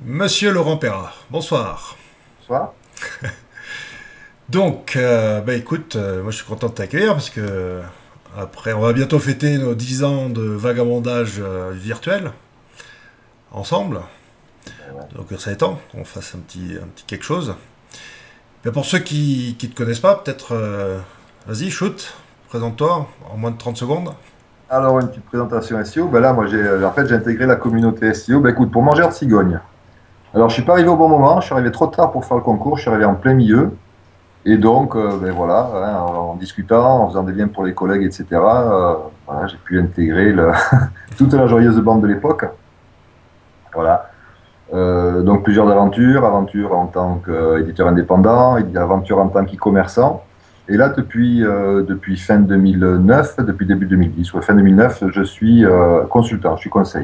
Monsieur Laurent Perra, bonsoir. Soit. Donc, écoute, moi je suis content de t'accueillir parce que après, on va bientôt fêter nos 10 ans de vagabondage virtuel ensemble. Ouais. Donc ça est temps qu'on fasse un petit quelque chose. Mais pour ceux qui ne te connaissent pas, peut-être, vas-y, shoot, présente-toi en moins de 30 secondes. Alors, une petite présentation SEO. Ben là, moi, j'ai intégré la communauté SEO. Ben écoute, pour manger de cigogne. Alors, je suis pas arrivé au bon moment. Je suis arrivé trop tard pour faire le concours. Je suis arrivé en plein milieu. Et donc, ben voilà, hein, en discutant, en faisant des liens pour les collègues, etc. Voilà, j'ai pu intégrer toute la joyeuse bande de l'époque. Voilà. Donc, plusieurs aventures. Aventures en tant qu'éditeur indépendant, aventures en tant qu'e-commerçant. Et là, depuis fin 2009, depuis début 2010, ouais, fin 2009, je suis consultant, je suis conseil.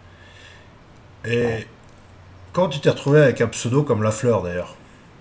Et quand tu t'es retrouvé avec un pseudo comme Lafleur d'ailleurs?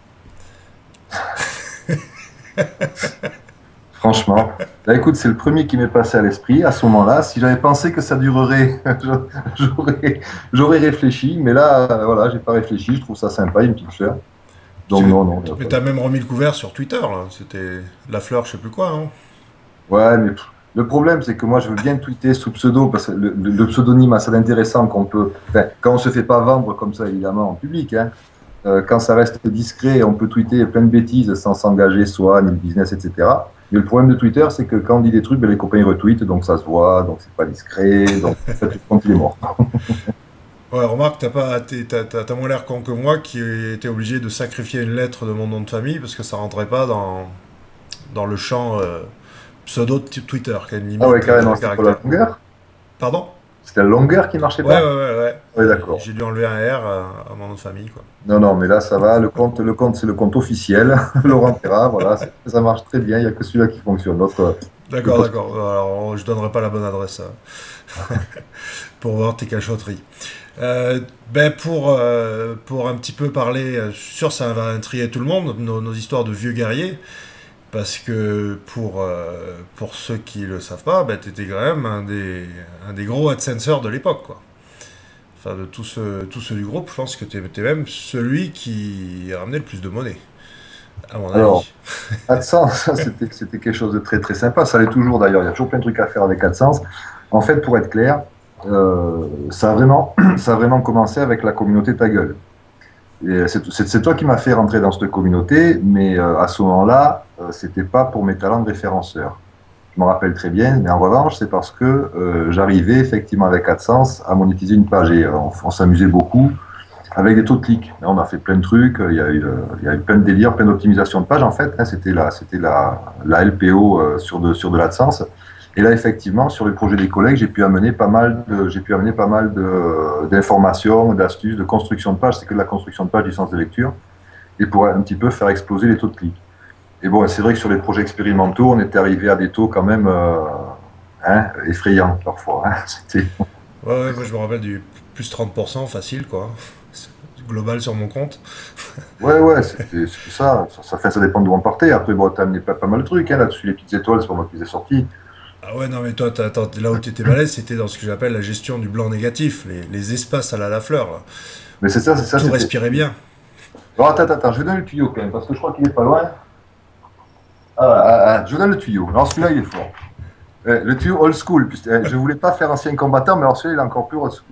Franchement, là, écoute, c'est le premier qui m'est passé à l'esprit. À ce moment-là, si j'avais pensé que ça durerait, j'aurais réfléchi. Mais là, voilà, j'ai pas réfléchi. Je trouve ça sympa, une petite fleur. Parce Donc que- non, non. Mais t'as même remis le couvert sur Twitter, là. C'était Lafleur, je sais plus quoi, hein. Ouais, mais le problème, c'est que moi, je veux bien tweeter sous pseudo parce que le pseudonyme a ça d'intéressant qu'on peut. Enfin, quand on se fait pas vendre comme ça, évidemment, en public, hein. Quand ça reste discret, on peut tweeter plein de bêtises sans s'engager soi, ni le business, etc. Mais le problème de Twitter, c'est que quand on dit des trucs, ben, les copains ils retweetent, donc ça se voit, donc c'est pas discret, donc en fait, le compte il est mort. Ouais, remarque, t'as moins l'air con que moi qui était obligé de sacrifier une lettre de mon nom de famille parce que ça rentrait pas dans le champ pseudo de type Twitter, qui a une Ah ouais, limite carrément, de c'était pas la caractère. longueur? Pardon? C'était la longueur qui marchait Ouais, ouais, pas? ouais, ouais. Oui, d'accord. J'ai dû enlever un R à mon nom de famille, quoi. Non, non, mais là, ça va, le compte c'est le compte officiel, Laurent Perra, voilà, ça marche très bien, il n'y a que celui-là qui fonctionne. L'autre, je le D'accord, poste. d'accord. Alors, je donnerai pas la bonne adresse pour voir tes cachotteries. Pour un petit peu parler, je suis sûr que ça va intriguer tout le monde, nos histoires de vieux guerriers. Parce que pour ceux qui le savent pas, tu étais quand même un des gros AdSenseurs de l'époque, quoi. Enfin, de tous ceux du groupe, je pense que tu étais même celui qui a ramené le plus de monnaie, à mon Alors, avis. AdSense, c'était quelque chose de très très sympa. Ça l'est toujours d'ailleurs. Il y a toujours plein de trucs à faire avec AdSense. En fait, pour être clair, ça a vraiment, ça a vraiment commencé avec la communauté Ta Gueule. Et c'est toi qui m'as fait rentrer dans cette communauté, mais à ce moment-là, c'était pas pour mes talents de référenceur. Je me rappelle très bien, mais en revanche, c'est parce que j'arrivais effectivement avec AdSense à monétiser une page et on s'amusait beaucoup avec des taux de clics. Là, on a fait plein de trucs, il y a eu plein de délires, plein d'optimisation de pages en fait, hein, c'était la LPO sur de l'AdSense. Et là, effectivement, sur les projets des collègues, d'informations, d'astuces, de construction de pages. C'est que de la construction de pages, licence de lecture, et pour un petit peu faire exploser les taux de clics. Et bon, c'est vrai que sur les projets expérimentaux, on était arrivé à des taux quand même hein, effrayants parfois. Hein. Ouais, ouais, moi je me rappelle du plus 30% facile, quoi. C'est global sur mon compte. Ouais, ouais, c'était ça. Ça dépend d'où on partait. Après, bon, t'as amené pas mal de trucs hein, là-dessus. Les petites étoiles, c'est pas moi qui les ai sortis. Ah ouais, non, mais toi, là où tu étais balèze, c'était dans ce que j'appelle la gestion du blanc négatif, les espaces à la fleur, là. Mais c'est ça, c'est ça. Tout C'était. respirait bien. Bon, attends, je vais donner le tuyau quand même, parce que je crois qu'il est pas loin. Je donne le tuyau. Alors celui-là, il est fort. Le tuyau old school. Je voulais pas faire ancien combattant, mais alors celui-là, il est encore plus old school.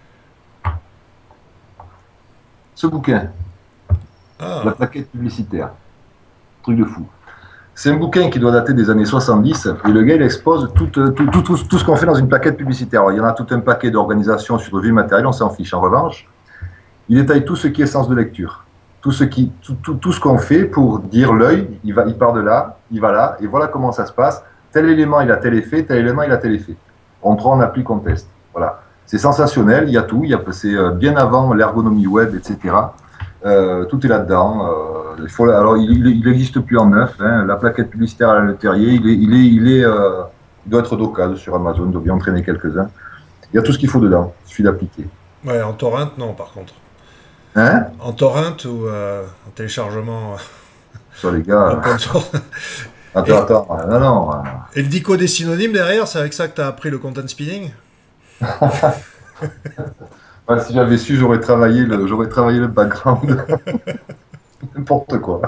Ce bouquin, la Ah, plaquette publicitaire, truc de fou. C'est un bouquin qui doit dater des années 70 et le gars il expose tout ce qu'on fait dans une plaquette publicitaire. Alors, il y en a tout un paquet d'organisations sur le vieux matériel, on s'en fiche. En revanche, il détaille tout ce qui est sens de lecture. Tout ce qu'on fait pour dire l'œil, il part de là, il va là, et voilà comment ça se passe. Tel élément, il a tel effet, tel élément, il a tel effet. On prend, on applique, on teste. Voilà. C'est sensationnel, il y a tout, c'est bien avant l'ergonomie web, etc. Tout est là-dedans. Alors, il n'existe plus en neuf. Hein. La plaquette publicitaire à la Leterrier, il doit être d'occasion sur Amazon, il doit bien entraîner quelques-uns. Il y a tout ce qu'il faut dedans, il suffit d'appliquer. ouais, en torrent, non, par contre. Hein? En torrent ou en téléchargement Sur les gars. open source. Attends, Et, attends. Non, non. et le dico des synonymes derrière, c'est avec ça que tu as appris le content spinning? Ah, si j'avais su, j'aurais travaillé le background, n'importe quoi.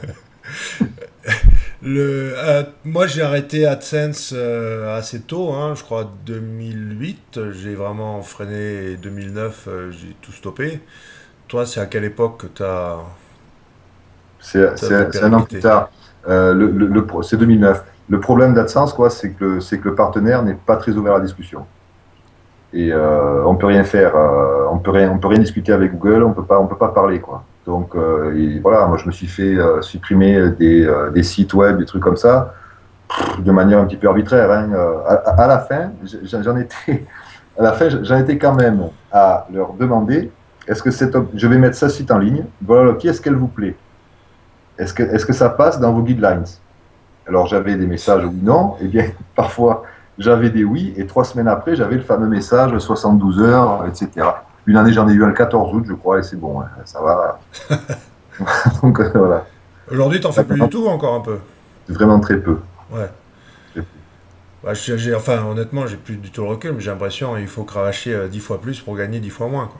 Moi, j'ai arrêté AdSense assez tôt, hein, je crois 2008. J'ai vraiment freiné 2009, j'ai tout stoppé. Toi, c'est à quelle époque que tu as C'est un an plus périclité? tard. C'est 2009. Le problème d'AdSense, quoi, c'est que le partenaire n'est pas très ouvert à la discussion. Et on peut rien faire, on peut rien discuter avec Google, on peut pas parler, quoi. Donc et voilà, moi je me suis fait supprimer des sites web, des trucs comme ça, de manière un petit peu arbitraire, hein. À la fin, j'en étais, à la fin, j'en étais quand même à leur demander, je vais mettre ce site en ligne, voilà, qui est-ce qu'elle vous plaît? Est-ce que ça passe dans vos guidelines? Alors j'avais des messages oui, non, et bien parfois j'avais des oui, et 3 semaines après j'avais le fameux message 72 heures, etc. Une année j'en ai eu un le 14 août, je crois, et c'est bon, hein, ça va. Donc voilà, Aujourd'hui, t'en fais plus du tout, encore un peu. vraiment très peu. Ouais. Très peu. Bah, enfin, honnêtement, j'ai plus du tout le recul, mais j'ai l'impression qu'il faut cravacher 10 fois plus pour gagner 10 fois moins, quoi.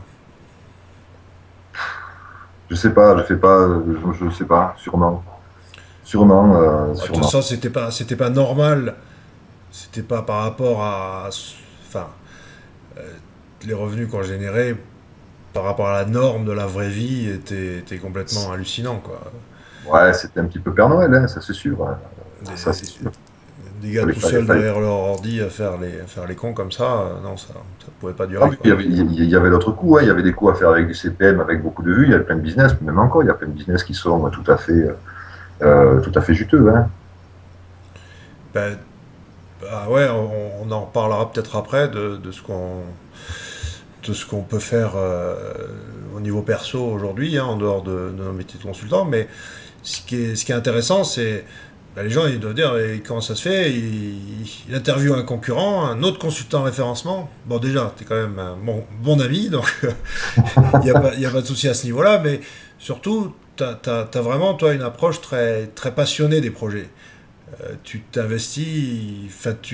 Je sais pas, je fais pas, je sais pas, sûrement, sûrement, De toute sûrement. façon, c'était pas normal. C'était pas par rapport à, enfin, les revenus qu'on générait par rapport à la norme de la vraie vie était complètement hallucinant, quoi. Ouais, c'était un petit peu Père Noël, hein, ça c'est sûr, hein. Ça c'est Des, sûr. des gars tout seuls derrière leur ordi à faire les cons comme ça, non, ça pouvait pas Ah durer, oui, quoi. il y avait d'autres coûts, hein. Il y avait des coûts à faire avec du CPM, avec beaucoup de vues. Il y avait plein de business, même encore, il y a plein de business qui sont tout à fait juteux, hein. Ben, bah ouais, on en reparlera peut-être après de ce qu'on peut faire au niveau perso aujourd'hui, hein, en dehors de nos métiers de consultant. Mais ce qui est intéressant, c'est bah, les gens ils doivent dire et comment ça se fait, il interviewe un concurrent, un autre consultant en référencement. Bon, déjà, tu es quand même un bon ami, donc il y a pas de souci à ce niveau-là, mais surtout, tu as vraiment, toi, une approche très passionnée des projets. Tu t'investis,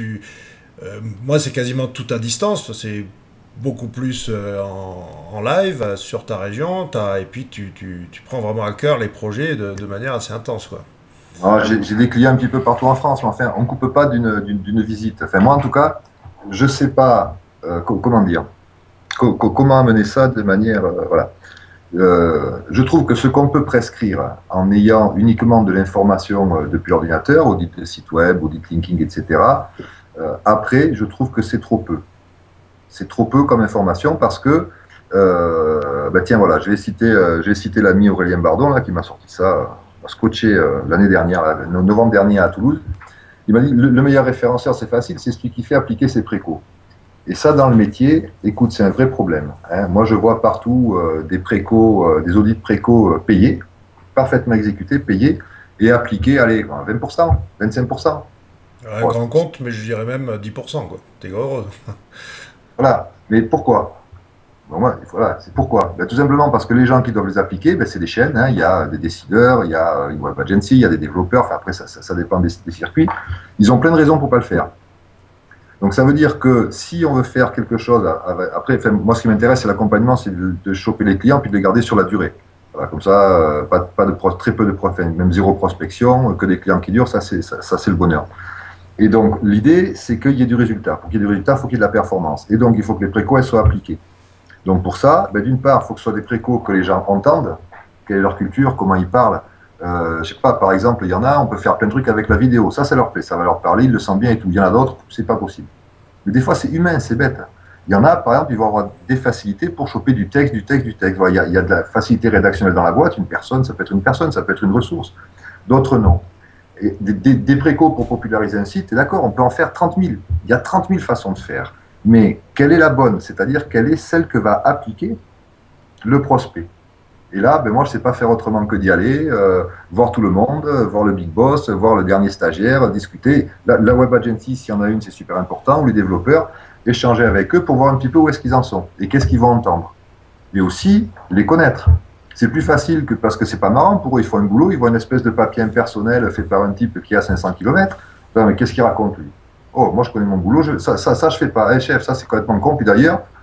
moi, c'est quasiment tout à distance, c'est beaucoup plus en live sur ta région, et puis tu prends vraiment à cœur les projets de manière assez intense, quoi. Alors, j'ai des clients un petit peu partout en France, mais enfin, on ne coupe pas d'une visite. Enfin, moi, en tout cas, je ne sais pas comment dire, comment amener ça de manière. Voilà. Je trouve que ce qu'on peut prescrire en ayant uniquement de l'information depuis l'ordinateur, audit de site web, audit linking, etc., après, je trouve que c'est trop peu. C'est trop peu comme information parce que, bah tiens, voilà, je vais citer l'ami Aurélien Bardon, là, qui m'a sorti ça, m'a scotché l'année dernière, là, novembre dernier à Toulouse. Il m'a dit, le meilleur référenceur, c'est facile, c'est celui qui fait appliquer ses précaux. Et ça, dans le métier, écoute, c'est un vrai problème, hein. Moi, je vois partout des précaux, des audits précaux payés, parfaitement exécutés, payés, et appliqués, allez, 20%, 25%. Un Bon, grand compte, mais je dirais même 10%, quoi. T'es heureux. voilà. Mais pourquoi? Bon, voilà, c'est pourquoi. Ben, tout simplement parce que les gens qui doivent les appliquer, ben, c'est des chaînes, hein. Il y a des décideurs, il y a une web agency, il y a des développeurs. Enfin, après, ça dépend des circuits. Ils ont plein de raisons pour ne pas le faire. Donc, ça veut dire que si on veut faire quelque chose, après, enfin, moi, ce qui m'intéresse, c'est l'accompagnement, c'est de choper les clients puis de les garder sur la durée. Voilà, comme ça, très peu de enfin, même zéro prospection, que des clients qui durent, ça, c'est le bonheur. Et donc, l'idée, c'est qu'il y ait du résultat. Pour qu'il y ait du résultat, il faut qu'il y ait de la performance. Et donc, il faut que les précaux elles soient appliqués. Donc pour ça, ben, d'une part, il faut que ce soit des précaux que les gens entendent, quelle est leur culture, comment ils parlent. Je sais pas, par exemple, il y en a, on peut faire plein de trucs avec la vidéo. Ça leur plaît, ça va leur parler, ils le sentent bien et tout. Il y en a d'autres, c'est pas possible. Mais des fois, c'est humain, c'est bête. Il y en a, par exemple, ils vont avoir des facilités pour choper du texte, du texte, du texte. Voilà, il y a de la facilité rédactionnelle dans la boîte. Une personne, ça peut être une personne, ça peut être une ressource. D'autres, non. Et des précaux pour populariser un site, d'accord, on peut en faire 30 000. Il y a 30 000 façons de faire. Mais quelle est la bonne? C'est-à-dire quelle est celle que va appliquer le prospect? Et là, ben moi, je ne sais pas faire autrement que d'y aller, voir tout le monde, voir le big boss, voir le dernier stagiaire, discuter. La web agency, s'il y en a une, c'est super important, ou les développeurs, échanger avec eux pour voir un petit peu où est-ce qu'ils en sont et qu'est-ce qu'ils vont entendre. Mais aussi les connaître. C'est plus facile que parce que c'est pas marrant pour eux, ils font un boulot, ils voient une espèce de papier impersonnel fait par un type qui a 500 km. Mais qu'est-ce qu'il raconte lui? Oh, moi je connais mon boulot, ça je fais pas. Hey, chef, ça c'est complètement con. Puis d'ailleurs,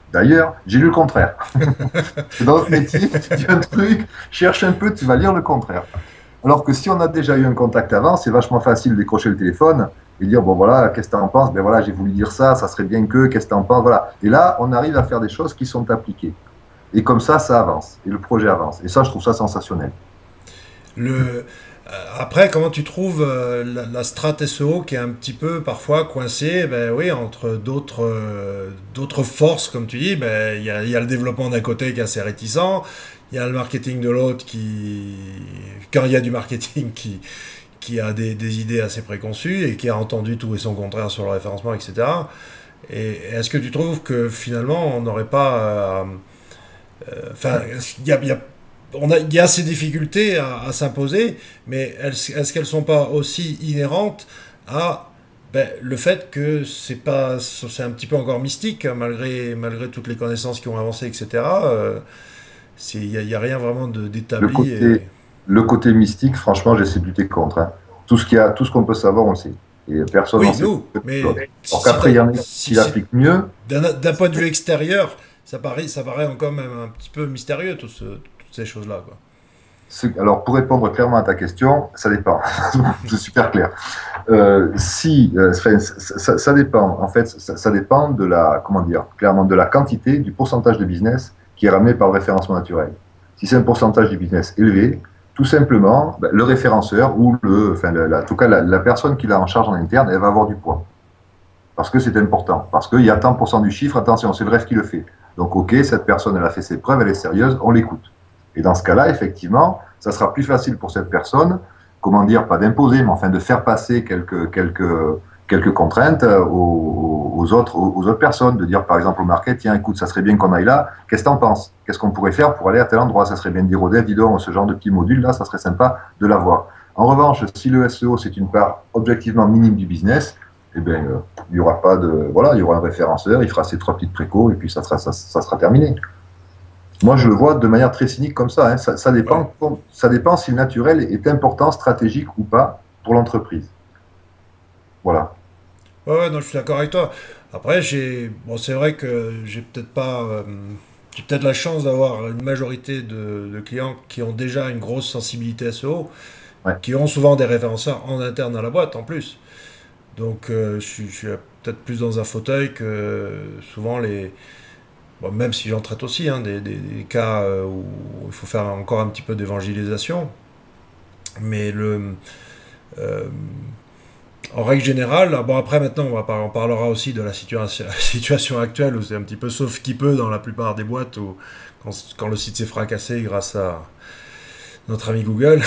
D'ailleurs, j'ai lu le contraire. Dans notre métier, tu dis un truc, cherche un peu, tu vas lire le contraire. Alors que si on a déjà eu un contact avant, c'est vachement facile de décrocher le téléphone et dire, bon voilà, qu'est-ce que tu en penses? Ben voilà, j'ai voulu dire ça, ça serait bien que, qu'est-ce que tu en penses? Voilà. Et là, on arrive à faire des choses qui sont appliquées. Et comme ça avance. Et le projet avance. Et ça, je trouve ça sensationnel. Le, Après, comment tu trouves la strat SEO qui est un petit peu parfois coincée, ben oui, entre d'autres forces, comme tu dis, ben il y a le développement d'un côté qui est assez réticent, il y a le marketing de l'autre qui, quand il y a du marketing qui a des idées assez préconçues et qui a entendu tout et son contraire sur le référencement, etc. Et est-ce que tu trouves que finalement on n'aurait pas, enfin, il y a ces difficultés à s'imposer, mais est-ce qu'elles sont pas aussi inhérentes à le fait que c'est un petit peu encore mystique, hein, malgré toutes les connaissances qui ont avancé, etc. Il y a rien vraiment Le d'établi. côté, le côté mystique, franchement, j'essaie de lutter contre. Hein. Tout ce qu'on peut savoir, on le sait. Et personne n'en Oui, sait nous, plus que mais l'autre. Alors qu'après, il y en a qui l'appliquent mieux. d'un point de vue extérieur, ça paraît encore même un petit peu mystérieux, toutes ces choses-là, quoi. Alors, pour répondre clairement à ta question, ça dépend. C'est super clair. Enfin, ça dépend. En fait, ça dépend de la, comment dire, clairement de la quantité, du pourcentage de business qui est ramené par le référencement naturel. Si c'est un pourcentage du business élevé, tout simplement, le référenceur ou en tout cas, la personne qui l'a en charge en interne, elle va avoir du poids. Parce que c'est important. Parce qu'il y a tant pour cent du chiffre, attention, c'est le rêve qui le fait. Donc, OK, cette personne, elle a fait ses preuves, elle est sérieuse, on l'écoute. Et dans ce cas-là, effectivement, ça sera plus facile pour cette personne, comment dire, pas d'imposer, mais enfin de faire passer quelques contraintes aux autres personnes, de dire par exemple au market, tiens, écoute, ça serait bien qu'on aille là, qu'est-ce que tu en penses? Qu'est-ce qu'on pourrait faire pour aller à tel endroit? Ça serait bien de dire au dev, dis donc, ce genre de petit module là, ça serait sympa de l'avoir. En revanche, si le SEO, c'est une part objectivement minime du business, eh bien, il n'y aura pas de. Voilà, il y aura un référenceur, il fera ses 3 petites précos et puis ça sera terminé. Moi, je le vois de manière très cynique comme ça. Hein. Ouais. Ça dépend si le naturel est important, stratégique ou pas pour l'entreprise. Voilà. Ouais, non, je suis d'accord avec toi. Après, bon, c'est vrai que j'ai peut-être la chance d'avoir une majorité de clients qui ont déjà une grosse sensibilité SEO, Ouais. qui ont souvent des référenceurs en interne à la boîte en plus. Donc, je suis peut-être plus dans un fauteuil que souvent bon, même si j'en traite aussi, hein, des cas où il faut faire encore un petit peu d'évangélisation. Mais euh, en règle générale, bon après maintenant on parlera aussi de la situation actuelle où c'est un petit peu sauf qui peut dans la plupart des boîtes où quand le site s'est fracassé grâce à notre ami Google.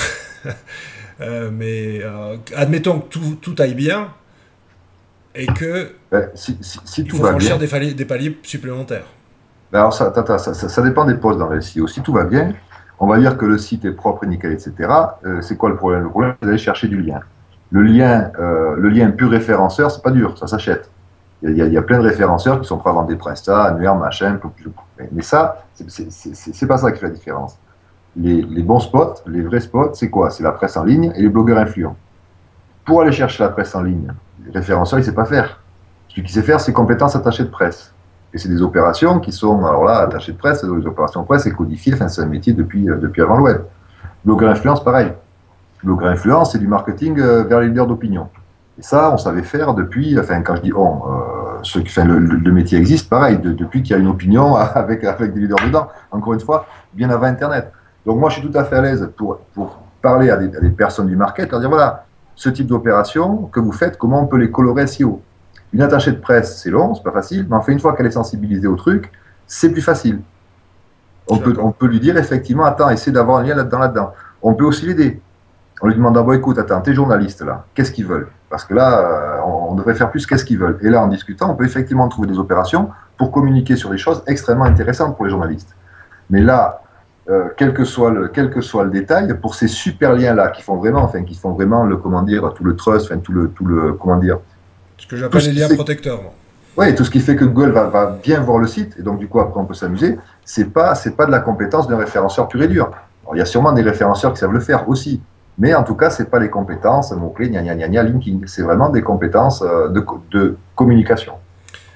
Admettons que tout aille bien et que Si il tout faut va bien, franchir des paliers supplémentaires. alors ça dépend des postes dans le SEO. Si tout va bien, on va dire que le site est propre et nickel, etc. C'est quoi le problème? Le problème, c'est d'aller chercher du lien. Le lien pur référenceur, c'est pas dur, ça s'achète. Il y a plein de référenceurs qui sont prêts à vendre des prestats, annuaires, machin, mais ça, c'est pas ça qui fait la différence. Les bons spots, les vrais spots, c'est quoi? C'est la presse en ligne et les blogueurs influents. Pour aller chercher la presse en ligne, le référenceur, il ne sait pas faire. Ce qu'il sait faire, c'est compétences attachées de presse. Et c'est des opérations qui sont, alors là, attachées de presse, des opérations de presse et codifiées, enfin, c'est un métier depuis avant le web. Blogueur influence, pareil. Blogueur influence, c'est du marketing vers les leaders d'opinion. Et ça, on savait faire depuis, enfin, quand je dis on, le métier existe, pareil, depuis qu'il y a une opinion avec des leaders dedans. Encore une fois, bien avant Internet. Donc moi, je suis tout à fait à l'aise pour parler à des personnes du market, leur dire voilà, ce type d'opération que vous faites, comment on peut les colorer SEO. Une attachée de presse, c'est long, c'est pas facile, mais enfin, une fois qu'elle est sensibilisée au truc, c'est plus facile. On peut lui dire effectivement, attends, essaie d'avoir un lien là-dedans. On peut aussi l'aider. On lui demande d'abord, écoute, attends, tes journalistes là, qu'est-ce qu'ils veulent? Parce que là, on devrait faire plus qu'est-ce qu'ils veulent. Et là, en discutant, on peut effectivement trouver des opérations pour communiquer sur des choses extrêmement intéressantes pour les journalistes. Mais là, quel que soit le détail, pour ces super liens-là qui font vraiment le, comment dire, tout le trust, enfin, tout le, comment dire, Ce que tout j'appelle ce les qui liens fait, protecteurs, moi. ouais, tout ce qui fait que Google va bien voir le site, et donc du coup, après, on peut s'amuser, c'est pas de la compétence d'un référenceur pur et dur. Alors, il y a sûrement des référenceurs qui savent le faire aussi, mais en tout cas, c'est pas les compétences, mots-clés, gna gna gna gna, linking, c'est vraiment des compétences de communication.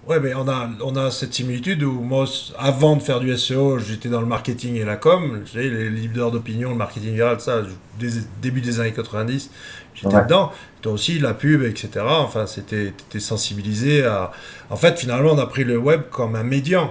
Ouais, mais on a cette similitude où moi, avant de faire du SEO, j'étais dans le marketing et la com. Tu sais, les leaders d'opinion, le marketing viral, ça, début des années 90, j'étais Ouais. dedans. Toi aussi, la pub, etc. Enfin, t'étais sensibilisé à. En fait, finalement, on a pris le web comme un médian.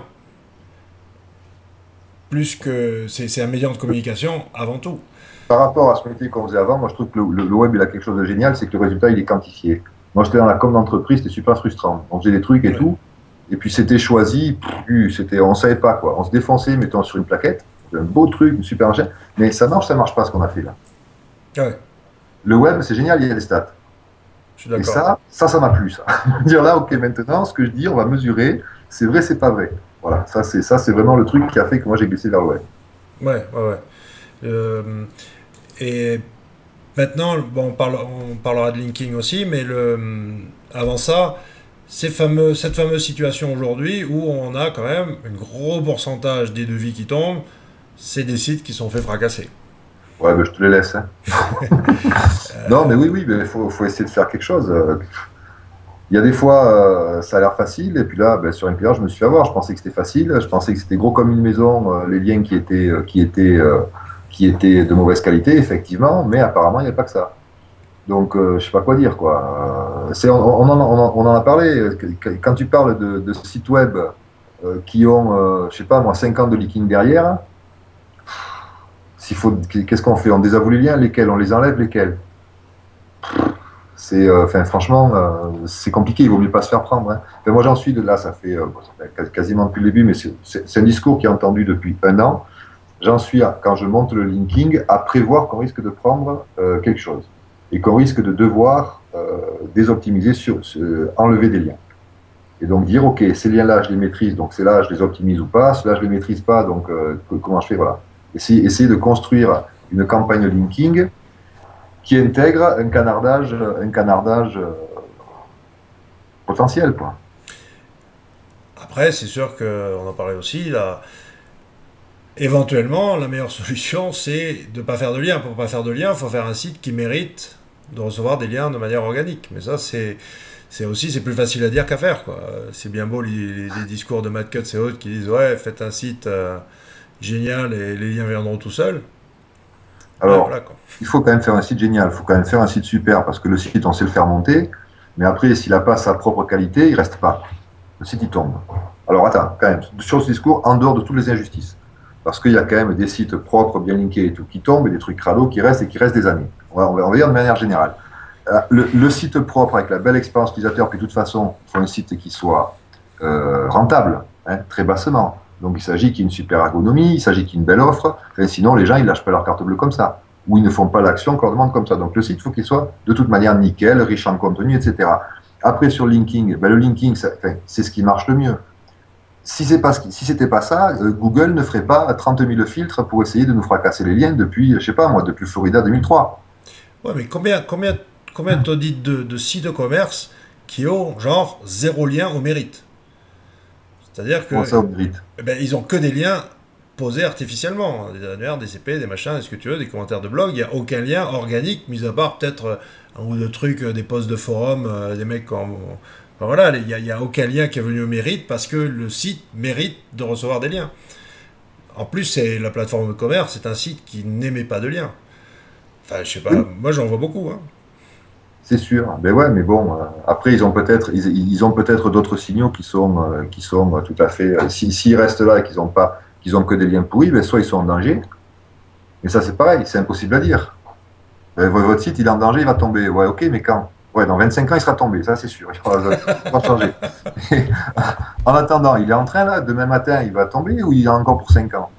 Plus que. C'est un médian de communication avant tout. Par rapport à ce métier qu'on faisait avant, moi je trouve que le web il a quelque chose de génial, c'est que le résultat il est quantifié. Moi j'étais dans la com d'entreprise, c'était super frustrant. On faisait des trucs et Ouais. tout, et puis c'était choisi, on savait pas quoi. On se défonçait, mettons sur une plaquette, un beau truc, une super ingénieur, mais ça marche pas ce qu'on a fait là. Ouais, Le web c'est génial, il y a des stats. je suis Et d'accord. ça m'a plu ça. Dire là, ok, maintenant ce que je dis, on va mesurer, c'est vrai, c'est pas vrai. Voilà, ça c'est vraiment le truc qui a fait que moi j'ai glissé vers le web. Ouais, ouais, ouais. Euh, et maintenant, bon, on parlera de linking aussi, mais avant ça, cette fameuse situation aujourd'hui où on a quand même un gros pourcentage des devis qui tombent, c'est des sites qui sont fait fracasser. Ouais, ben, je te les laisse, hein. Non, mais oui, mais faut essayer de faire quelque chose. Il y a des fois, ça a l'air facile, et puis là, ben, sur NPR, je me suis fait avoir. Je pensais que c'était facile, je pensais que c'était gros comme une maison, les liens qui étaient de mauvaise qualité, effectivement, mais apparemment, il n'y a pas que ça. Donc, je sais pas quoi dire, quoi. On en a parlé. Quand tu parles de sites web qui ont, je sais pas moi, 5 ans de leaking derrière, qu'est-ce qu'on fait? On désavoue les liens, lesquels? On les enlève, lesquels? Enfin, franchement, c'est compliqué. Il vaut mieux pas se faire prendre, hein. Enfin, moi, j'en suis de là. Bon, ça fait quasiment depuis le début, mais c'est un discours qui est entendu depuis un an. J'en suis quand je monte le linking, à prévoir qu'on risque de prendre quelque chose et qu'on risque de devoir désoptimiser enlever des liens. Et donc dire, OK, ces liens-là, je les maîtrise, donc ceux-là, je les optimise ou pas, ceux-là, je les maîtrise pas, donc comment je fais? Voilà. Essayer de construire une campagne linking qui intègre un canardage potentiel, quoi. Après, c'est sûr qu'on en parlait aussi, là, éventuellement, la meilleure solution, c'est de ne pas faire de lien. Pour ne pas faire de lien, il faut faire un site qui mérite de recevoir des liens de manière organique. Mais ça, c'est plus facile à dire qu'à faire, quoi. C'est bien beau les discours de Matt Cutts et autres qui disent ouais, faites un site génial et les liens viendront tout seuls. Ouais, Alors, voilà quoi. il faut quand même faire un site génial, il faut quand même faire un site super, parce que le site, on sait le faire monter, mais après, s'il n'a pas sa propre qualité, il reste pas. Le site, il tombe. Alors, attends, quand même, sur ce discours, en dehors de toutes les injustices, parce qu'il y a quand même des sites propres, bien linkés et tout, qui tombent, et des trucs crado qui restent et qui restent des années. On va dire de manière générale. Le site propre, avec la belle expérience utilisateur, puis de toute façon, il faut un site qui soit rentable, hein, très bassement. Donc il s'agit qu'il y ait une super ergonomie, il s'agit qu'il y ait une belle offre, enfin, sinon les gens ils lâchent pas leur carte bleue comme ça, ou ils ne font pas l'action qu'on leur demande comme ça. Donc le site, il faut qu'il soit de toute manière nickel, riche en contenu, etc. Après sur linking, ben, le linking c'est ce qui marche le mieux. Si c'était pas ça, Google ne ferait pas 30 000 filtres pour essayer de nous fracasser les liens depuis, je sais pas moi, depuis Florida 2003. Ouais, mais combien t'audits de sites de commerce qui ont genre zéro lien au mérite? C'est-à-dire Comment que ça, au mérite? eh ben, ils ont que des liens posés artificiellement. Des annuaires, des CP, des machins, ce que tu veux, des commentaires de blog. Il n'y a aucun lien organique, mis à part peut-être un ou deux trucs, des posts de forum, des mecs comme. Enfin, voilà, y a aucun lien qui est venu au mérite parce que le site mérite de recevoir des liens. En plus, c'est la plateforme de commerce, c'est un site qui n'émet pas de liens. Enfin, je sais pas, Oui, moi j'en vois beaucoup. Hein. c'est sûr. Ben ouais, mais bon, après ils ont peut-être d'autres signaux qui sont tout à fait. S'ils restent là et qu'ils ont que des liens pourris, ben soit ils sont en danger. Mais ça c'est pareil, c'est impossible à dire. Votre site il est en danger, il va tomber. Ouais, ok, mais quand? Ouais, dans 25 ans il sera tombé, ça c'est sûr. Il va changer. En attendant, il est en train là, demain matin il va tomber ou il est encore pour 5 ans?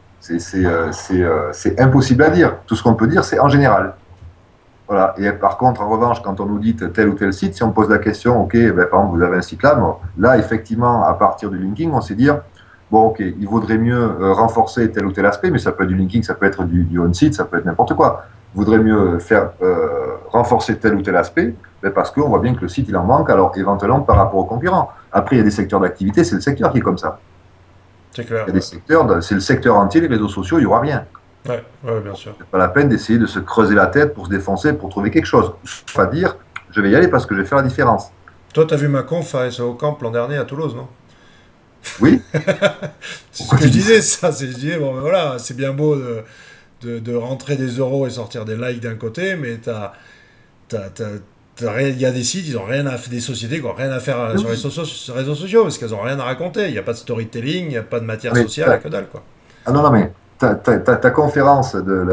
C'est impossible à dire. Tout ce qu'on peut dire, c'est en général. Voilà. Et par contre, en revanche, quand on nous dit tel ou tel site, si on pose la question, OK, ben, par exemple, vous avez un site là, bon, là, effectivement, à partir du linking, on sait dire, bon, OK, il vaudrait mieux renforcer tel ou tel aspect, mais ça peut être du linking, ça peut être du on-site, ça peut être n'importe quoi. Il vaudrait mieux faire renforcer tel ou tel aspect, ben, parce qu'on voit bien que le site, il en manque, alors éventuellement par rapport aux concurrents. Après, il y a des secteurs d'activité, c'est le secteur qui est comme ça. C'est clair, Il y a des ouais. secteurs, c'est le secteur entier, les réseaux sociaux, il n'y aura rien. Ouais, ouais, bien sûr. C'est pas la peine d'essayer de se creuser la tête pour se défoncer, pour trouver quelque chose. Pas dire, je vais y aller parce que je vais faire la différence. Toi, tu as vu ma conf à SEO Camp l'an dernier à Toulouse, non? Oui? C'est ce Pourquoi que je tu dis ça? disais, ça. Je disais, bon, ben voilà, c'est bien beau de rentrer des euros et sortir des likes d'un côté, mais il y a des sites, ils ont rien à, des sociétés qui n'ont rien à faire Mais sur les oui. réseaux sociaux parce qu'elles n'ont rien à raconter. Il n'y a pas de storytelling, il n'y a pas de matière Mais sociale, il n'y a que dalle, quoi. ah non, non, mais ta conférence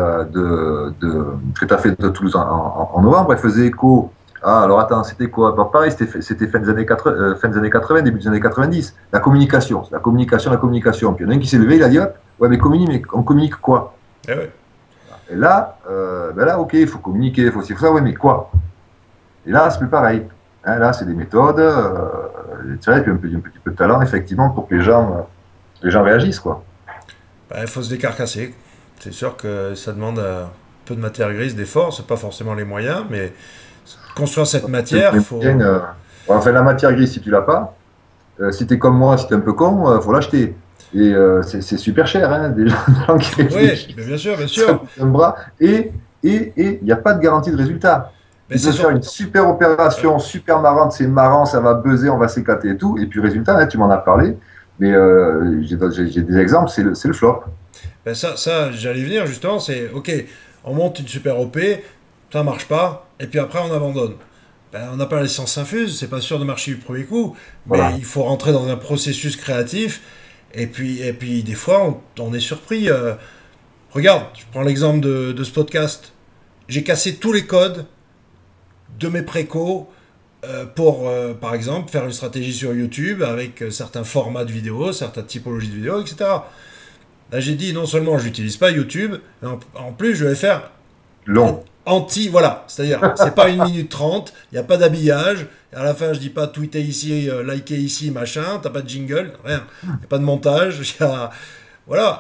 que tu as faite de Toulouse en novembre, elle faisait écho. Ah, alors attends, c'était quoi? Bah, pareil, c'était fin des années 80, fin des années 80, début des années 90. La communication, la communication, la communication. Puis il y en a un qui s'est levé, il a dit, hop, ouais, mais on communique quoi? Eh ouais. Et là, ben là, ok, il faut communiquer, il faut aussi ça, ouais, mais quoi? Et là, c'est plus pareil. Hein, là, c'est des méthodes, tu vois, et puis un petit peu de talent, effectivement, pour que les gens réagissent, quoi. Bah, il faut se décarcasser. C'est sûr que ça demande un peu de matière grise, d'effort. C'est pas forcément les moyens, mais construire cette matière, Les faut. moyens, enfin, la matière grise, si tu l'as pas, si tu es comme moi, si tu es un peu con, faut l'acheter. Et c'est super cher, hein, des gens qui Oui, réfléchissent. mais bien sûr, bien Ça sûr. coûte un bras. Et il n'y a pas de garantie de résultat. Mais Tu c'est peux faire sûr. une super opération, super marrante, c'est marrant, ça va buzzer, on va s'éclater et tout. Et puis résultat, hein, tu m'en as parlé, mais j'ai des exemples, c'est le flop. Ben ça j'allais venir justement, c'est ok, on monte une super OP, ça marche pas, et puis après on abandonne. Ben, on n'a pas les sciences infuses, c'est pas sûr de marcher du premier coup, mais Voilà. il faut rentrer dans un processus créatif, et puis des fois on est surpris. Regarde, je prends l'exemple de ce podcast. J'ai cassé tous les codes de mes précos pour, par exemple, faire une stratégie sur YouTube avec certains formats de vidéos, certaines typologies de vidéos, etc. Là, j'ai dit non seulement je n'utilise pas YouTube, mais en plus je vais faire Long. anti. Voilà, c'est-à-dire, c'est pas 1 minute 30, il n'y a pas d'habillage. À la fin, je dis pas tweeter ici, liker ici, machin, t'as pas de jingle, rien. Il n'y a pas de montage, voilà,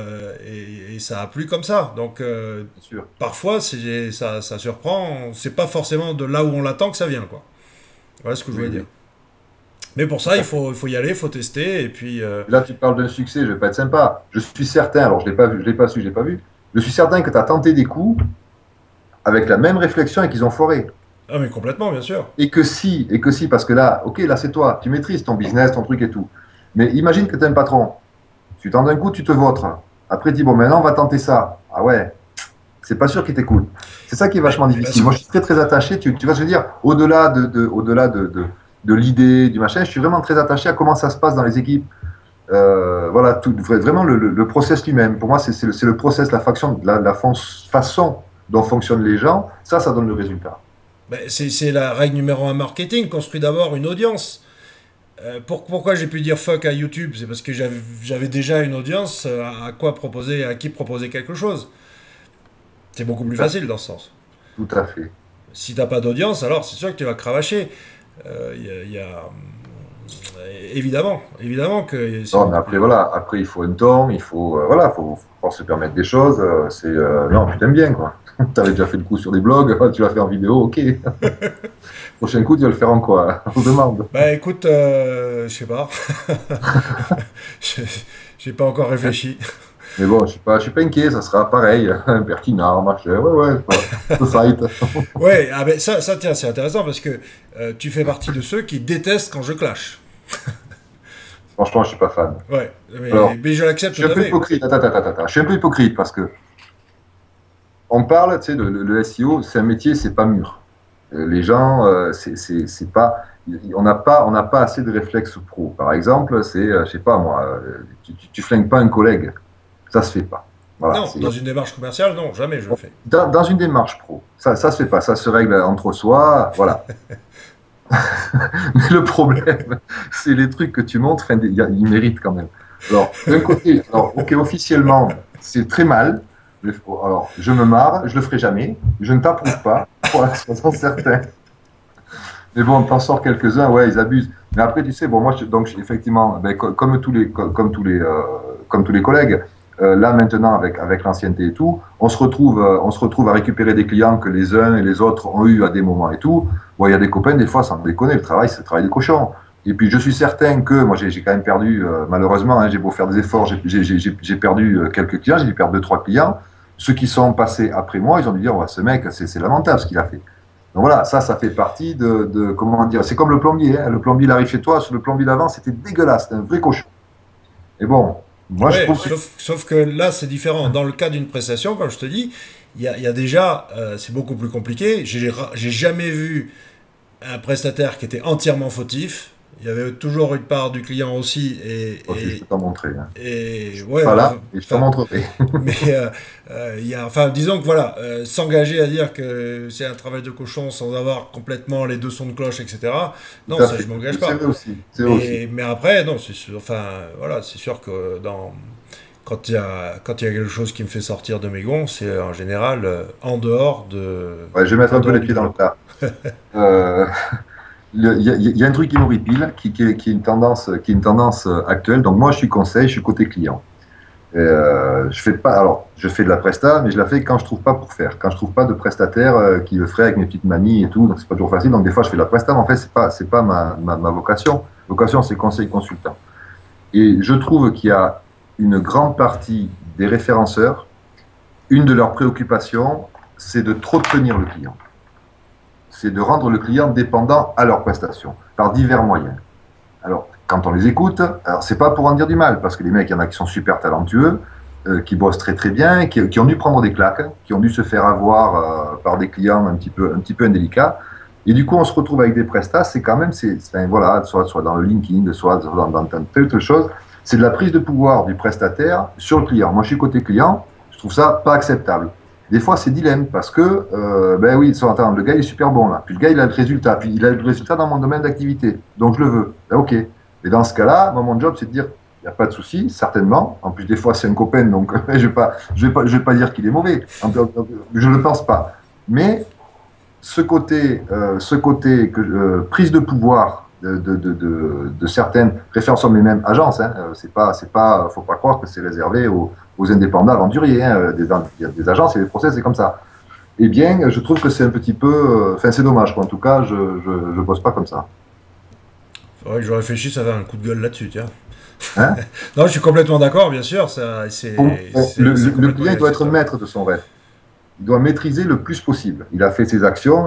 et ça a plu comme ça. Donc, Bien sûr. parfois, ça surprend, c'est pas forcément de là où on l'attend que ça vient, quoi. Voilà ce que je Oui, voulais dire. oui. Mais pour Tout ça, à fait. il faut y aller, il faut tester, et puis. Là, tu parles d'un succès, je vais pas être sympa. Je suis certain, alors je l'ai pas vu, je l'ai pas su, je l'ai pas vu. Je suis certain que tu as tenté des coups avec la même réflexion et qu'ils ont foiré. Ah, mais complètement, bien sûr. Et que si, parce que là, ok, là c'est toi, tu maîtrises ton business, ton truc et tout. Mais imagine que tu es un patron. Tu tentes un coup, tu te vautres. Après, tu dis, bon, maintenant, on va tenter ça. Ah ouais, c'est pas sûr qu'il t'écoute. C'est ça qui est Mais, vachement parce difficile. Moi, je suis très, très attaché. Tu vois ce que je veux dire? Au-delà de l'idée, du machin, je suis vraiment très attaché à comment ça se passe dans les équipes. Voilà, vraiment le process lui-même. Pour moi, c'est le process, façon dont fonctionnent les gens. Ça donne le résultat. ben, c'est la règle numéro 1 marketing, construit d'abord une audience. Pourquoi j'ai pu dire fuck à YouTube? C'est parce que j'avais déjà une audience à quoi proposer, à qui proposer quelque chose. C'est beaucoup plus Tout à facile fait. dans ce sens. Tout à fait. Si t'as pas d'audience, alors c'est sûr que tu vas cravacher. Évidemment, évidemment que c'est Non, mais beaucoup après, plus. voilà. Après, il faut un temps, voilà, faut se permettre des choses. Non, tu t'aimes bien, quoi. Tu avais déjà fait le coup sur des blogs, tu l'as fait en vidéo, ok. Prochain coup, tu vas le faire en quoi? On demande. Bah écoute, je sais pas. J'ai j'ai pas encore réfléchi. Mais bon, je suis pas inquiet, ça sera pareil, pertinent, machin, ouais, ouais, c'est pas, the fight. Ouais, ah ben ça tiens, c'est intéressant parce que tu fais partie de ceux qui détestent quand je clash. Franchement, je suis pas fan. Ouais, Alors, mais je je l'accepte suis tout un à peu fait. hypocrite, attends, je suis un peu hypocrite parce que on parle, tu sais, le SEO, c'est un métier, c'est pas mûr. Les gens, c'est pas, on n'a pas assez de réflexes pro. Par exemple, je sais pas moi, tu flingues pas un collègue, ça se fait pas. Voilà, Non, dans une démarche commerciale, non, jamais je le fais. dans une démarche pro, ça se fait pas, ça se règle entre soi, voilà. Mais le problème, c'est les trucs que tu montres, enfin, ils méritent quand même. Alors, d'un côté, alors, ok, officiellement, c'est très mal. Alors, je me marre, je le ferai jamais, je ne t'approuve pas, voilà, sois certain. Mais bon, on t'en sort quelques-uns, ouais, ils abusent. Mais après, tu sais, bon, moi, donc, effectivement, ben, comme tous les collègues, là maintenant, avec l'ancienneté et tout, on se retrouve à récupérer des clients que les uns et les autres ont eu à des moments et tout. Bon, il y a des copains, des fois, sans déconner, le travail, c'est le travail des cochons. Et puis, je suis certain que, moi, j'ai quand même perdu, malheureusement, hein, j'ai beau faire des efforts, j'ai perdu quelques clients, j'ai dû perdre 2, 3 clients. Ceux qui sont passés après moi, ils ont dû dire, ouais, ce mec, c'est lamentable ce qu'il a fait. Donc voilà, ça fait partie comment dire, c'est comme le plombier, hein. Le plombier, il arrive chez toi, sur le plombier d'avant, c'était dégueulasse, c'était un vrai cochon. Et bon, moi je Ouais, trouve que... sauf que là, c'est différent. Dans le cas d'une prestation, comme je te dis, il y a déjà, c'est beaucoup plus compliqué. J'ai jamais vu un prestataire qui était entièrement fautif. Il y avait toujours une part du client aussi. Ok, je peux t'en montrer, hein. Et Je suis ouais, pas là, et je t'en enfin, montrerai. mais il y a, enfin, disons que voilà, s'engager à dire que c'est un travail de cochon sans avoir complètement les deux sons de cloche, etc. Tout Non, à ça, je fait. m'engage C'est pas. vrai aussi, c'est vrai aussi. Mais après, non, c'est sûr, enfin, voilà, c'est sûr que quand il y a quelque chose qui me fait sortir de mes gonds, c'est en général Ouais, je vais mettre en un peu dehors les du pieds dans le boulot, quoi. plat. Euh, il y a un truc qui m'horripile, qui est une tendance actuelle. Donc moi, je suis conseil, je suis côté client. Je fais pas, alors, je fais de la presta, mais je la fais quand je trouve pas pour faire, quand je trouve pas de prestataire qui le ferait avec mes petites manies et tout. Donc c'est pas toujours facile. Donc des fois, je fais de la presta, mais en fait, c'est pas ma vocation. Vocation, c'est conseil consultant. Et je trouve qu'il y a une grande partie des référenceurs, une de leurs préoccupations, c'est de trop tenir le client. C'est de rendre le client dépendant à leurs prestations, par divers moyens. Alors, quand on les écoute, alors c'est pas pour en dire du mal, parce que les mecs, il y en a qui sont super talentueux, qui bossent très très bien, qui ont dû prendre des claques, qui ont dû se faire avoir par des clients un petit peu indélicats. Et du coup, on se retrouve avec des prestats, c'est quand même, enfin, voilà, soit dans le LinkedIn, soit dans telle autre chose, c'est de la prise de pouvoir du prestataire sur le client. Moi, je suis côté client, je trouve ça pas acceptable. Des fois, c'est dilemme parce que, ben oui, attends, le gars il est super bon là, puis le gars il a le résultat, puis il a le résultat dans mon domaine d'activité, donc je le veux. Ben, ok. Et dans ce cas-là, moi, mon job, c'est de dire, il n'y a pas de souci, certainement. En plus, des fois, c'est un copain, donc je vais pas dire qu'il est mauvais. Je ne le pense pas. Mais ce côté prise de pouvoir de certaines références, mais même agences, hein, faut pas croire que c'est réservé aux indépendants aventuriers. Hein, il y a des agences et des process, c'est comme ça. Eh bien, je trouve que c'est un petit peu, enfin, c'est dommage, quoi. En tout cas, je bosse pas comme ça. Faudrait que je réfléchisse à faire un coup de gueule là-dessus, tiens. Hein? Non, je suis complètement d'accord, bien sûr, ça, Le c'est complètement client il doit être inacceptable. maître de son rêve. Il doit maîtriser le plus possible. Il a fait ses actions.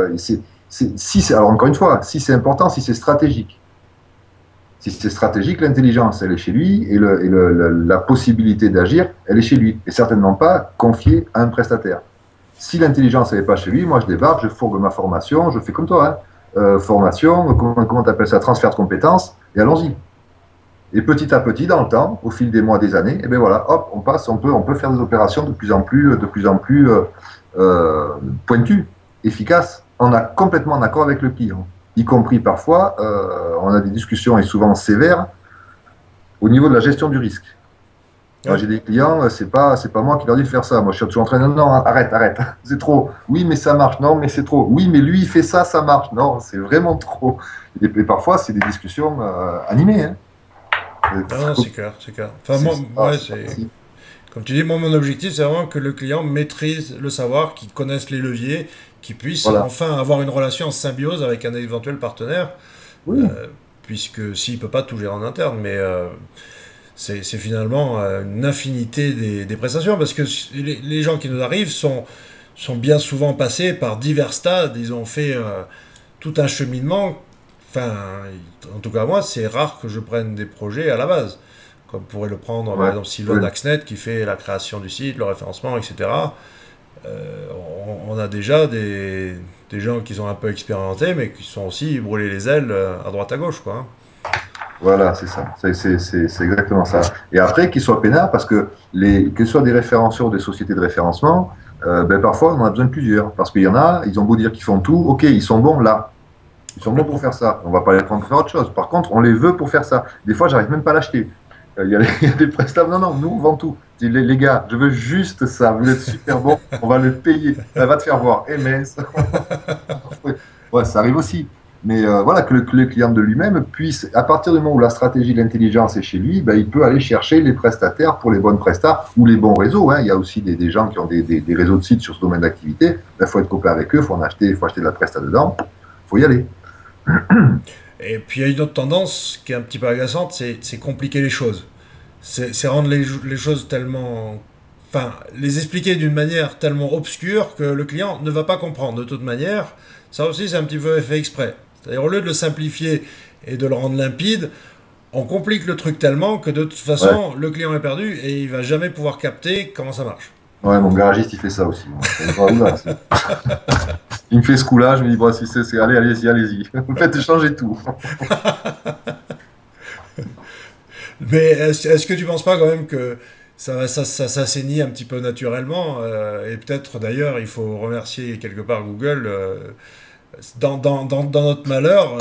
Alors encore une fois, si c'est important, si c'est stratégique. Si c'est stratégique, l'intelligence, elle est chez lui la possibilité d'agir, elle est chez lui. Et certainement pas confiée à un prestataire. Si l'intelligence n'est pas chez lui, moi je débarque, je fourgue ma formation, je fais comme toi. Hein. Formation, comment tu appelles ça, transfert de compétences, et allons-y. Et petit à petit, dans le temps, au fil des mois, des années, et bien voilà, hop, on peut faire des opérations de plus en plus pointues, efficaces, complètement en accord avec le client. Y compris parfois, on a des discussions et souvent sévères au niveau de la gestion du risque. Moi, Ouais. j'ai des clients, c'est pas moi qui leur dis de faire ça. Moi, je suis toujours en train de dire non, arrête, arrête, c'est trop. Oui, mais ça marche. Non, mais c'est trop. Oui, mais lui, il fait ça, ça marche. Non, c'est vraiment trop. Et parfois, c'est des discussions animées. Hein. Non, non, c'est clair, c'est clair. Enfin, moi, ouais, C'est pas c'est. facile. Comme tu dis, moi, mon objectif, c'est vraiment que le client maîtrise le savoir, qu'il connaisse les leviers, qu'il puisse Voilà. enfin avoir une relation en symbiose avec un éventuel partenaire, Oui, puisque s'il peut pas tout gérer en interne, mais c'est finalement une infinité des prestations, parce que les gens qui nous arrivent sont bien souvent passés par divers stades, ils ont fait tout un cheminement. Enfin, en tout cas moi, c'est rare que je prenne des projets à la base. Comme pourrait le prendre par ouais, exemple Sylvain oui. Daxnet qui fait la création du site, le référencement, etc. On a déjà des gens qui sont un peu expérimentés, mais qui sont aussi brûlés les ailes à droite à gauche, quoi. Voilà, c'est ça. C'est exactement ça. Et après, qu'ils soient peinards, parce que ce soit des référenceurs ou des sociétés de référencement, ben, parfois, on en a besoin de plusieurs. Parce qu'il y en a, ils ont beau dire qu'ils font tout, ok, ils sont bons là. Ils sont bons pour Complètement. faire ça. On va pas les prendre pour faire autre chose. Par contre, on les veut pour faire ça. Des fois, j'arrive même pas à l'acheter. Il y a des prestataires, non, non, nous, on vend tout. Je dis, les gars, je veux juste ça. Vous êtes super bons, on va le payer. Elle va te faire voir. Eh, mais ça, ouais, ça arrive aussi. Mais voilà, que le client de lui-même puisse, à partir du moment où la stratégie de l'intelligence est chez lui, ben, il peut aller chercher les prestataires pour les bonnes prestats ou les bons réseaux. Hein. Il y a aussi des gens qui ont des réseaux de sites sur ce domaine d'activité. Il faut être copain avec eux, il faut acheter de la presta dedans. Il faut y aller. Et puis il y a une autre tendance qui est un petit peu agaçante, c'est compliquer les choses. C'est rendre les choses tellement enfin, les expliquer d'une manière tellement obscure que le client ne va pas comprendre de toute manière. Ça aussi, c'est un petit peu fait exprès. C'est-à-dire, au lieu de le simplifier et de le rendre limpide, on complique le truc tellement que de toute Ouais. façon, le client est perdu et il va jamais pouvoir capter comment ça marche. Ouais, mon garagiste, il fait ça aussi. Oula, il me fait ce coup-là, je me dis, bon, si allez, allez-y, allez-y. Faites changer tout. Mais est-ce que tu penses pas quand même que ça s'assainit un petit peu naturellement et peut-être d'ailleurs, il faut remercier quelque part Google. Dans notre malheur,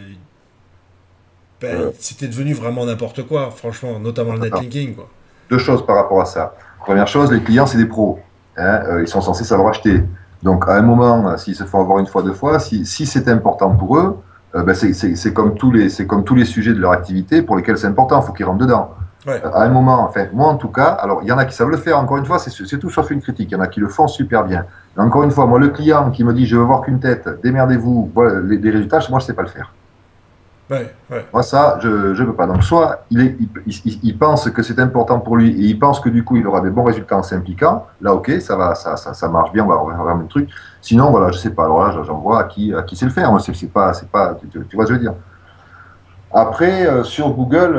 ben, Euh, c'était devenu vraiment n'importe quoi, franchement, notamment le attends, netlinking, quoi. deux choses par rapport à ça. Première chose, les clients, c'est des pros. Hein, ils sont censés savoir acheter. Donc, à un moment, s'ils se font avoir une fois, deux fois, si c'est important pour eux, ben, c'est comme tous les sujets de leur activité pour lesquels c'est important, il faut qu'ils rentrent dedans. Ouais, À un moment, enfin, moi en tout cas, alors il y en a qui savent le faire, encore une fois, c'est tout sauf une critique, il y en a qui le font super bien. Mais encore une fois, moi, le client qui me dit je veux voir qu'une tête, démerdez-vous, voilà les résultats, moi je ne sais pas le faire. ouais, ouais. Moi, ça, je ne peux pas. Donc, soit il pense que c'est important pour lui et il pense que du coup, il aura des bons résultats en s'impliquant. Là, ok, ça va, ça marche bien, on va faire le truc. Sinon, voilà, je sais pas. Alors là, j'en vois à qui sait le faire. Moi, c'est pas, tu vois ce que je veux dire. Après, sur Google,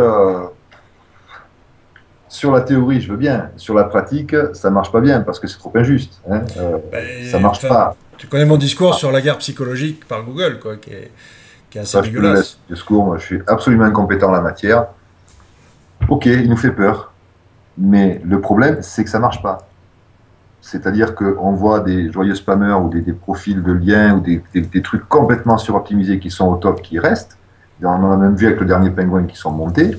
sur la théorie, je veux bien. Sur la pratique, ça marche pas bien parce que c'est trop injuste. Hein. Ça Ben, marche enfin, pas. tu connais mon discours sur la guerre psychologique par Google, quoi, qui est assez Ça, je te le dégueulasse. laisse. Le discours, moi, je suis absolument incompétent en la matière. Ok, il nous fait peur. Mais le problème, c'est que ça marche pas. C'est-à-dire qu'on voit des joyeux spammers ou des profils de liens ou des trucs complètement suroptimisés qui sont au top, qui restent. On en a même vu avec le dernier Penguin qui sont montés.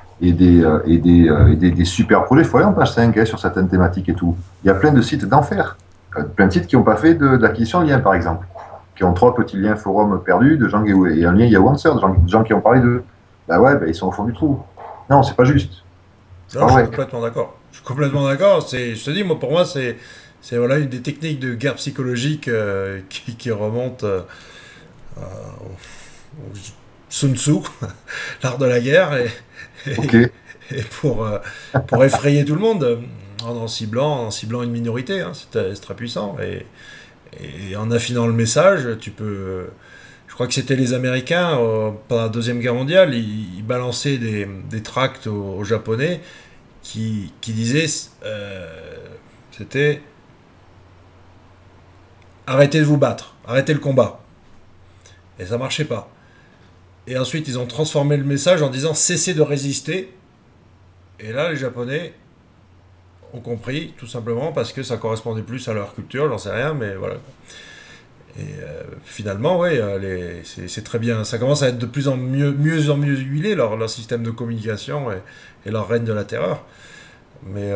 Des super projets. Il faut aller en page 5 hein, sur certaines thématiques et tout. Il y a plein de sites d'enfer. Plein de sites qui n'ont pas fait d'acquisition de liens, par exemple. Qui ont trois petits liens forums perdus de gens et un lien Yahoo Answer, de gens qui ont parlé d'eux. Bah ouais, bah ils sont au fond du trou. Non, c'est pas juste. C'est Non, pas je suis vrai. complètement d'accord. Je suis complètement d'accord. Je te dis, moi, pour moi, c'est voilà, une des techniques de guerre psychologique qui remonte au Sun Tzu, l'art de la guerre, Ok. et, et pour effrayer tout le monde en ciblant une minorité. Hein, c'est très puissant. Et en affinant le message, tu peux. Je crois que c'était les Américains, pendant la Deuxième Guerre mondiale, ils balançaient des tracts aux Japonais qui disaient c'était arrêtez de vous battre, arrêtez le combat. Et ça marchait pas. Et ensuite, ils ont transformé le message en disant cessez de résister. Et là, les Japonais ont compris, tout simplement, parce que ça correspondait plus à leur culture, j'en sais rien, mais voilà. Et finalement, oui, c'est très bien. Ça commence à être de mieux en mieux huilé, leur système de communication et leur règne de la terreur. Mais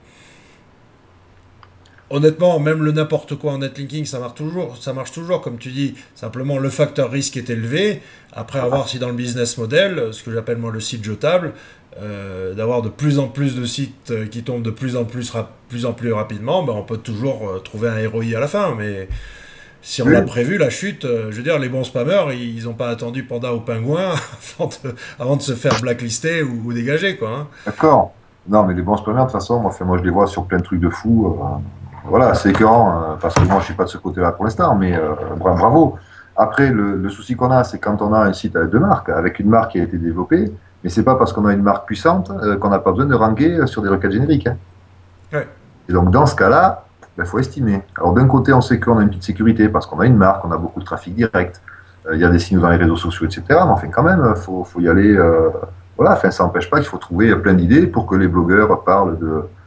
honnêtement, même le n'importe quoi en netlinking, ça marche toujours, comme tu dis. Simplement, le facteur risque est élevé. Après, à voir si dans le business model, ce que j'appelle moi le site jetable, d'avoir de plus en plus de sites qui tombent de plus en plus rapidement, ben, on peut toujours trouver un ROI à la fin. Mais si on l'a Oui, prévu, la chute, je veux dire, les bons spammers, ils n'ont pas attendu Panda ou Pingouin avant de se faire blacklister ou dégager, quoi. Hein. d'accord. Non, mais les bons spammers, de toute façon, moi je les vois sur plein de trucs de fou. Voilà, c'est écœurant, parce que moi je suis pas de ce côté-là pour l'instant, mais bravo. Après, le souci qu'on a, c'est quand on a un site avec deux marques, avec une marque qui a été développée, mais c'est pas parce qu'on a une marque puissante qu'on n'a pas besoin de ranker sur des requêtes génériques. Hein. Ouais. Et donc dans ce cas-là, il faut estimer. Alors d'un côté, on sait qu'on a une petite sécurité parce qu'on a une marque, on a beaucoup de trafic direct, il y a des signaux dans les réseaux sociaux, etc. Mais enfin, quand même, faut y aller. Voilà, enfin, ça n'empêche pas qu'il faut trouver plein d'idées pour que les blogueurs parlent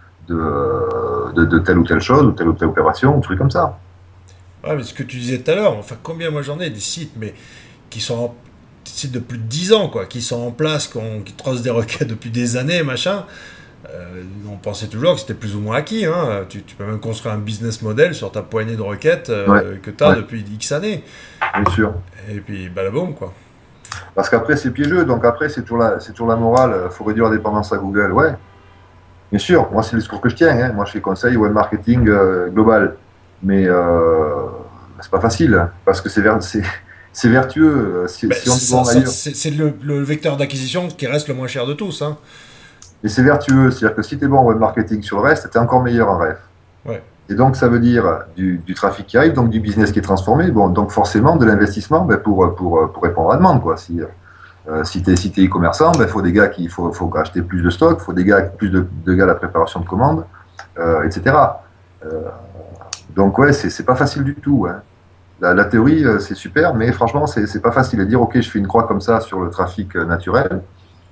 de telle ou telle chose, ou telle opération, ou truc comme ça. Ouais, mais ce que tu disais tout à l'heure, enfin, combien moi j'en ai des sites, mais qui sont des sites de plus de 10 ans, quoi, qui sont en place, qui tracent des requêtes depuis des années, machin. On pensait toujours que c'était plus ou moins acquis. Hein. Tu peux même construire un business model sur ta poignée de requêtes Ouais, que tu as ouais, depuis X années. bien sûr. Et puis, balaboum, quoi. Parce qu'après, c'est piégeux. Donc après, c'est toujours la morale. Il faut réduire la dépendance à Google. Ouais, bien sûr. Moi, c'est le discours que je tiens. Hein. Moi, je fais conseil web marketing global. Mais c'est pas facile. Hein, parce que c'est vertueux. Ben, Si on est bon ailleurs. c'est le vecteur d'acquisition qui reste le moins cher de tous. Hein. Et c'est vertueux, c'est-à-dire que si tu es bon en web marketing sur le reste, tu es encore meilleur en ref. Ouais. Et donc, ça veut dire du trafic qui arrive, donc du business qui est transformé, bon, donc forcément de l'investissement ben, pour répondre à la demande. Quoi. Si tu es e-commerçant, ben, faut acheter plus de stock, il faut plus de gars à la préparation de commandes, etc. Euh, donc, ouais, c'est pas facile du tout. Hein. La théorie, c'est super, mais franchement, c'est pas facile à dire, OK, je fais une croix comme ça sur le trafic naturel.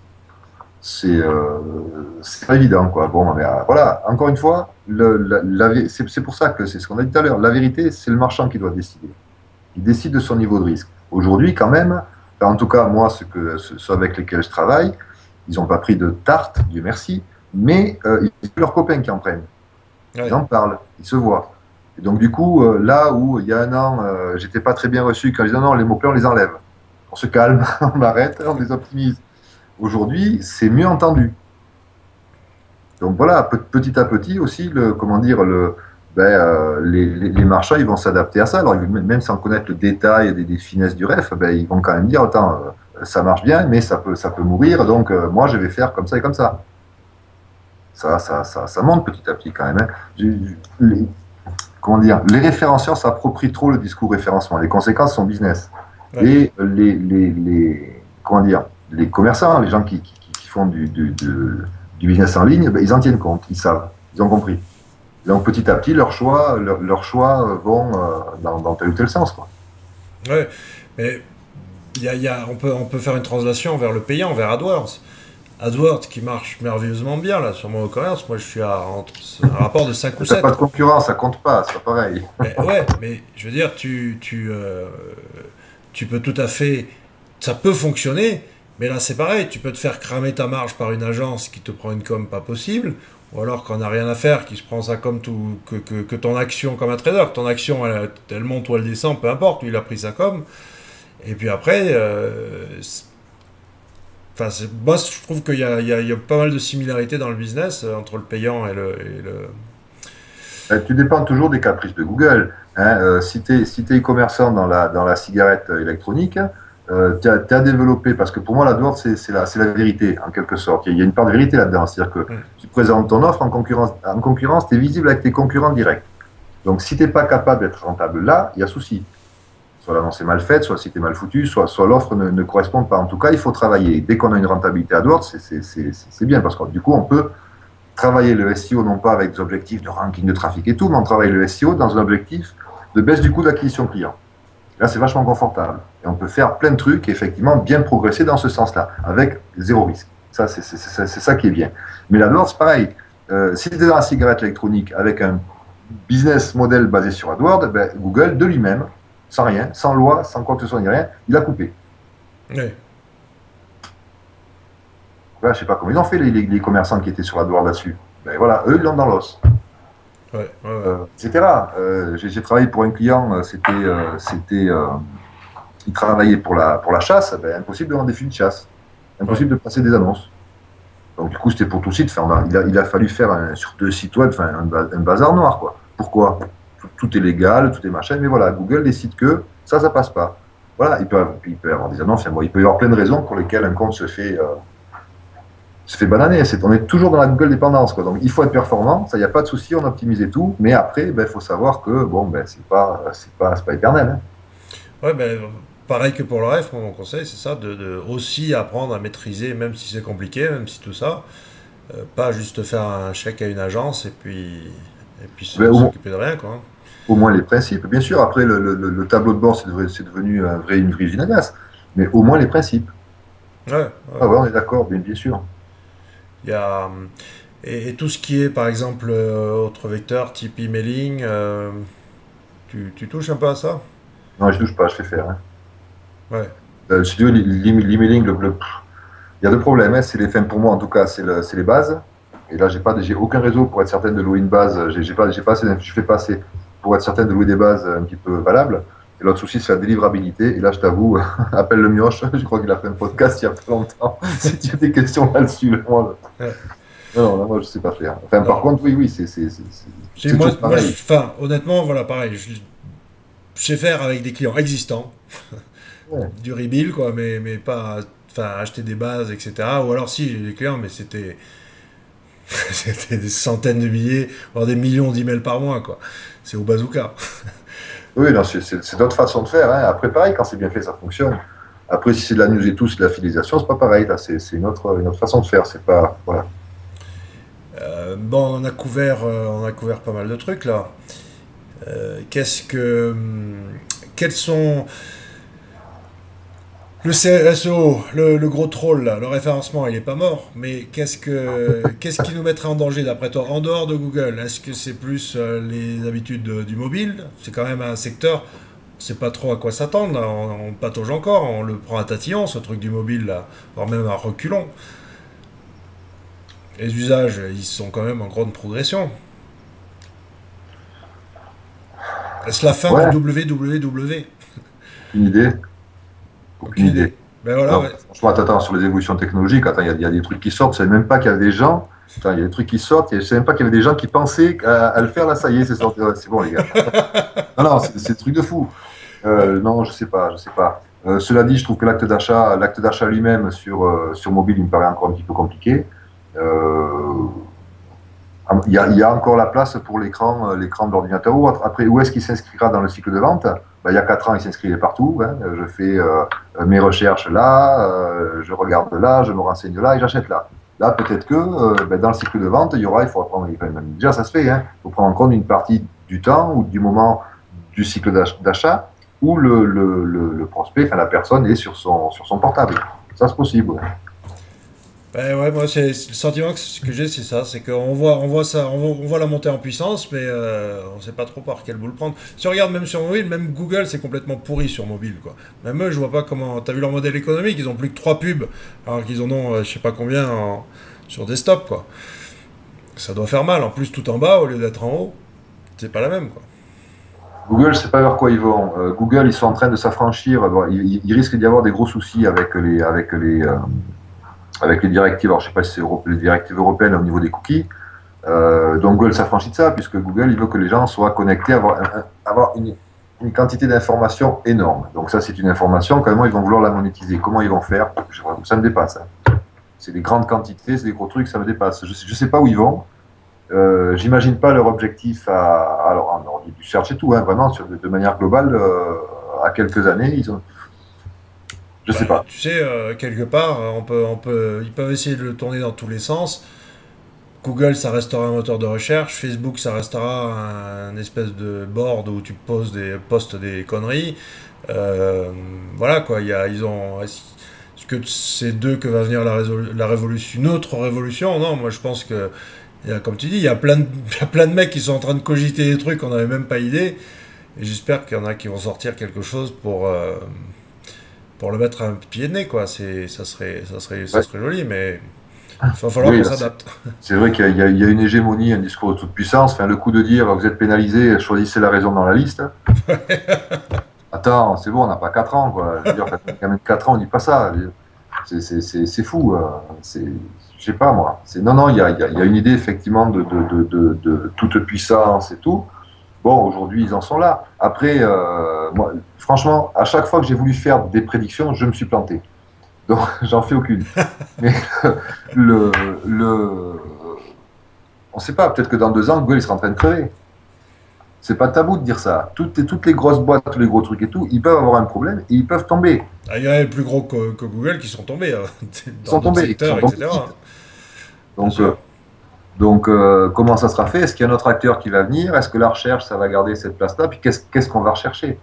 C'est pas évident, quoi. Bon, mais voilà, encore une fois, c'est pour ça que c'est ce qu'on a dit tout à l'heure. La vérité, c'est le marchand qui doit décider. Il décide de son niveau de risque. Aujourd'hui, quand même, en tout cas, moi, ceux avec lesquels je travaille, ils n'ont pas pris de tarte, Dieu merci, mais ils ont leurs copains qui en prennent. Ils en parlent, ils se voient. Et donc, du coup, là où il y a un an, j'étais pas très bien reçu quand je disais non, les mots-clés, on les enlève. On se calme, on arrête, on les optimise. Aujourd'hui, c'est mieux entendu. Donc voilà, petit à petit aussi, les marchands ils vont s'adapter à ça. Alors même sans connaître le détail des finesses du ref, ben, ils vont quand même dire attends, ça marche bien, mais ça peut mourir, donc moi je vais faire comme ça et comme ça. Ça monte petit à petit quand même. Hein. Les référenceurs s'approprient trop le discours référencement. Les conséquences sont business. Ouais. Et les commerçants, les gens qui font du business en ligne, ben, ils en tiennent compte, ils savent, ils ont compris. Donc petit à petit, leurs choix vont dans tel ou tel sens. Quoi. Ouais, mais on peut faire une translation vers le payant, vers AdWords. AdWords qui marche merveilleusement bien là sur mon e-commerce. Moi je suis à un rapport de 5 ou 7. T'as pas de concurrence, ça compte pas, c'est pas pareil. Mais je veux dire, tu peux tout à fait. Ça peut fonctionner, mais là c'est pareil, tu peux te faire cramer ta marge par une agence qui te prend une com pas possible, ou alors qu'on n'a rien à faire, qui se prend ça comme tout. Que ton action comme un trader. Ton action elle monte ou elle descend, peu importe, lui il a pris sa com. Et puis après. Enfin, moi, je trouve qu'il y a pas mal de similarités dans le business entre le payant et le... Tu dépends toujours des caprices de Google. Hein. Si tu es e-commerçant dans la cigarette électronique, tu as développé, parce que pour moi, l'AdWords, c'est la vérité, en quelque sorte. Il y a une part de vérité là-dedans. C'est-à-dire que tu présentes ton offre en concurrence, tu es visible avec tes concurrents directs. Donc, si tu n'es pas capable d'être rentable là, il y a souci. Soit l'annonce est mal faite, soit le site est mal foutu, soit l'offre ne correspond pas. En tout cas, il faut travailler. Dès qu'on a une rentabilité AdWords, c'est bien, parce que du coup, on peut travailler le SEO non pas avec des objectifs de ranking de trafic et tout, mais on travaille le SEO dans un objectif de baisse du coût d'acquisition client. Là, c'est vachement confortable. Et on peut faire plein de trucs et effectivement bien progresser dans ce sens-là, avec zéro risque. Ça, c'est ça qui est bien. Mais l'AdWords, pareil. Si tu es dans la cigarette électronique avec un business model basé sur AdWords, ben, Google, de lui-même, sans rien, sans loi, sans quoi que ce soit, ni rien, il a coupé. Oui. Là, je ne sais pas comment ils ont fait les commerçants qui étaient sur AdWords là-dessus. Ben voilà, eux, ils l'ont dans l'os. Ouais. Etc. J'ai travaillé pour un client, il travaillait pour la chasse, ben, impossible de vendre des films de chasse. Impossible de passer des annonces. Donc du coup, c'était pour tout site. Il a fallu faire sur 2 sites web un bazar noir. Quoi. Pourquoi ? Tout est légal, tout est machin, mais voilà, Google décide que ça passe pas. Voilà, il peut y avoir des annonces, il peut y avoir plein de raisons pour lesquelles un compte se fait bananer. On est toujours dans la Google dépendance, quoi. Donc il faut être performant, ça, il n'y a pas de souci, on optimise et tout, mais après, il faut savoir que c'est pas éternel. Hein. Ouais, pareil que pour le ref, mon conseil, c'est ça, de aussi apprendre à maîtriser, même si c'est compliqué, même si tout ça, pas juste faire un chèque à une agence et puis s'occuper de rien, quoi. Au moins les principes. Bien sûr, après, le tableau de bord, c'est devenu une vraie usine à gaz. Mais au moins les principes. Ouais. Ah ouais, on est d'accord, bien sûr. Il y a, et tout ce qui est, par exemple, autre vecteur, type emailing, tu touches un peu à ça? Non, je touche pas, je fais faire. Hein. Ouais. Si tu veux, l'emailing, il y a deux problèmes. Hein. Pour moi, en tout cas, c'est les bases. Et là, j'ai aucun réseau pour être certain de louer une base. Je fais pas assez pour être certain de louer des bases un petit peu valables. Et l'autre souci, c'est la délivrabilité. Et là, je t'avoue, appelle le mioche. Je crois qu'il a fait un podcast il y a pas longtemps. Si tu as des questions là-dessus, moi, je sais pas faire. Enfin, par contre, oui, c'est moi, honnêtement, voilà, pareil. Je sais faire avec des clients existants. Du rebuild, quoi, mais pas, acheter des bases, etc. Ou alors si, j'ai des clients, mais c'était C'était des centaines de milliers, voire des millions d'emails par mois, quoi. C'est au bazooka. Oui, non, c'est notre façon de faire. Hein. Après, pareil, quand c'est bien fait, ça fonctionne. Après, si c'est de la news et tout, c'est de la fidélisation, c'est pas pareil. Là, c'est une autre façon de faire. C'est pas, voilà. Bon, on a couvert pas mal de trucs là. Qu'est-ce que, quels sont le SEO, le gros troll là, le référencement, il est pas mort, mais qu'est-ce qui nous mettrait en danger d'après toi, en dehors de Google? Est-ce que c'est plus les habitudes du mobile? C'est quand même un secteur, on sait pas trop à quoi s'attendre, là. On patauge encore, on le prend à tatillon, ce truc du mobile là, voire même à reculons. Les usages, ils sont quand même en grande progression. Est-ce la fin du Ouais, www? aucune idée. Aucune Aucune idée. idée. Ben voilà, Non, ouais. franchement, attends, sur les évolutions technologiques, attends, il y a des trucs qui sortent. Je savais même pas qu'il y avait des gens. Attends, il y a des trucs qui sortent. Je savais même pas qu'il y avait des gens qui pensaient à le faire. Là, ça y est, c'est sorti. Ouais, c'est bon, les gars. Non, non, c'est des trucs de fou. Ouais. Non, je sais pas, je sais pas. Cela dit, je trouve que l'acte d'achat lui-même sur mobile, il me paraît encore un petit peu compliqué. Euh, il y a encore la place pour l'écran de l'ordinateur ou autre. Après, où est-ce qu'il s'inscrira dans le cycle de vente? Ben, il y a 4 ans, il s'inscrivait partout. Hein. Je fais mes recherches là, je regarde là, je me renseigne là et j'achète là. Là, peut-être que ben, dans le cycle de vente, il faudra prendre, enfin, déjà ça se fait, hein, il faut prendre en compte une partie du temps ou du moment du cycle d'achat où le prospect, enfin la personne est sur son portable. Ça, c'est possible. Ouais. Ben ouais, moi, c'est le sentiment que j'ai, c'est ça. C'est on voit ça, on voit la montée en puissance, mais on sait pas trop par quel bout le prendre. Si on regarde même sur mobile, même Google, c'est complètement pourri sur mobile, quoi. Même eux, je vois pas comment. T'as vu leur modèle économique, ils ont plus que 3 pubs, alors qu'ils en ont, je sais pas combien sur desktop, quoi. Ça doit faire mal. En plus, tout en bas, au lieu d'être en haut, c'est pas la même, quoi. Google, je ne sais pas vers quoi ils vont. Google, ils sont en train de s'affranchir. Bon, il risque d'y avoir des gros soucis avec les directives. Alors, je ne sais pas si c'est les directives européennes au niveau des cookies. Donc, Google s'affranchit de ça, puisque Google, il veut que les gens soient connectés, avoir une quantité d'informations énorme. Donc, ça, c'est une information. Comment ils vont vouloir la monétiser? Comment ils vont faire? Ça me dépasse. Hein. C'est des grandes quantités, c'est des gros trucs, ça me dépasse. Je ne sais pas où ils vont. J'imagine pas leur objectif alors en du search et tout, hein, vraiment de manière globale à quelques années, je Bah, sais pas. tu sais, quelque part, ils peuvent essayer de le tourner dans tous les sens. Google, ça restera un moteur de recherche. Facebook, ça restera un espèce de board où tu poses postes des conneries. Euh, voilà quoi. Ils ont. Est-ce que c'est d'eux que va venir la révolution, une autre révolution? Non, moi je pense que, comme tu dis, il y a plein de mecs qui sont en train de cogiter des trucs qu'on n'avait même pas idée. Et j'espère qu'il y en a qui vont sortir quelque chose pour le mettre à un pied de nez, quoi. Ça Ouais. serait joli, mais il va falloir Oui, qu'on là, s'adapte. c'est vrai qu'il y a une hégémonie, un discours de toute puissance. Enfin, le coup de dire vous êtes pénalisé, choisissez la raison dans la liste. Attends, c'est bon, on n'a pas 4 ans, quoi. Je veux dire, quand même 4 ans, on dit pas ça. C'est fou. Je sais pas, moi. Non, non, il y a une idée, effectivement, de toute puissance et tout. Bon, aujourd'hui, ils en sont là. Après, moi, franchement, à chaque fois que j'ai voulu faire des prédictions, je me suis planté. Donc, j'en fais aucune. Mais le, le, on ne sait pas, peut-être que dans 2 ans, Google il sera en train de crever. C'est pas tabou de dire ça. Toutes les grosses boîtes, tous les gros trucs et tout, ils peuvent avoir un problème et ils peuvent tomber. Ah, il y en a les plus gros que Google qui sont tombés Ils dans sont d'autres tombés, ils secteurs, sont tombés etc. vite. Hein. Bien Donc, sûr. comment ça sera fait? Est-ce qu'il y a un autre acteur qui va venir? Est-ce que la recherche, ça va garder cette place-là? Puis qu'est-ce qu'on va rechercher?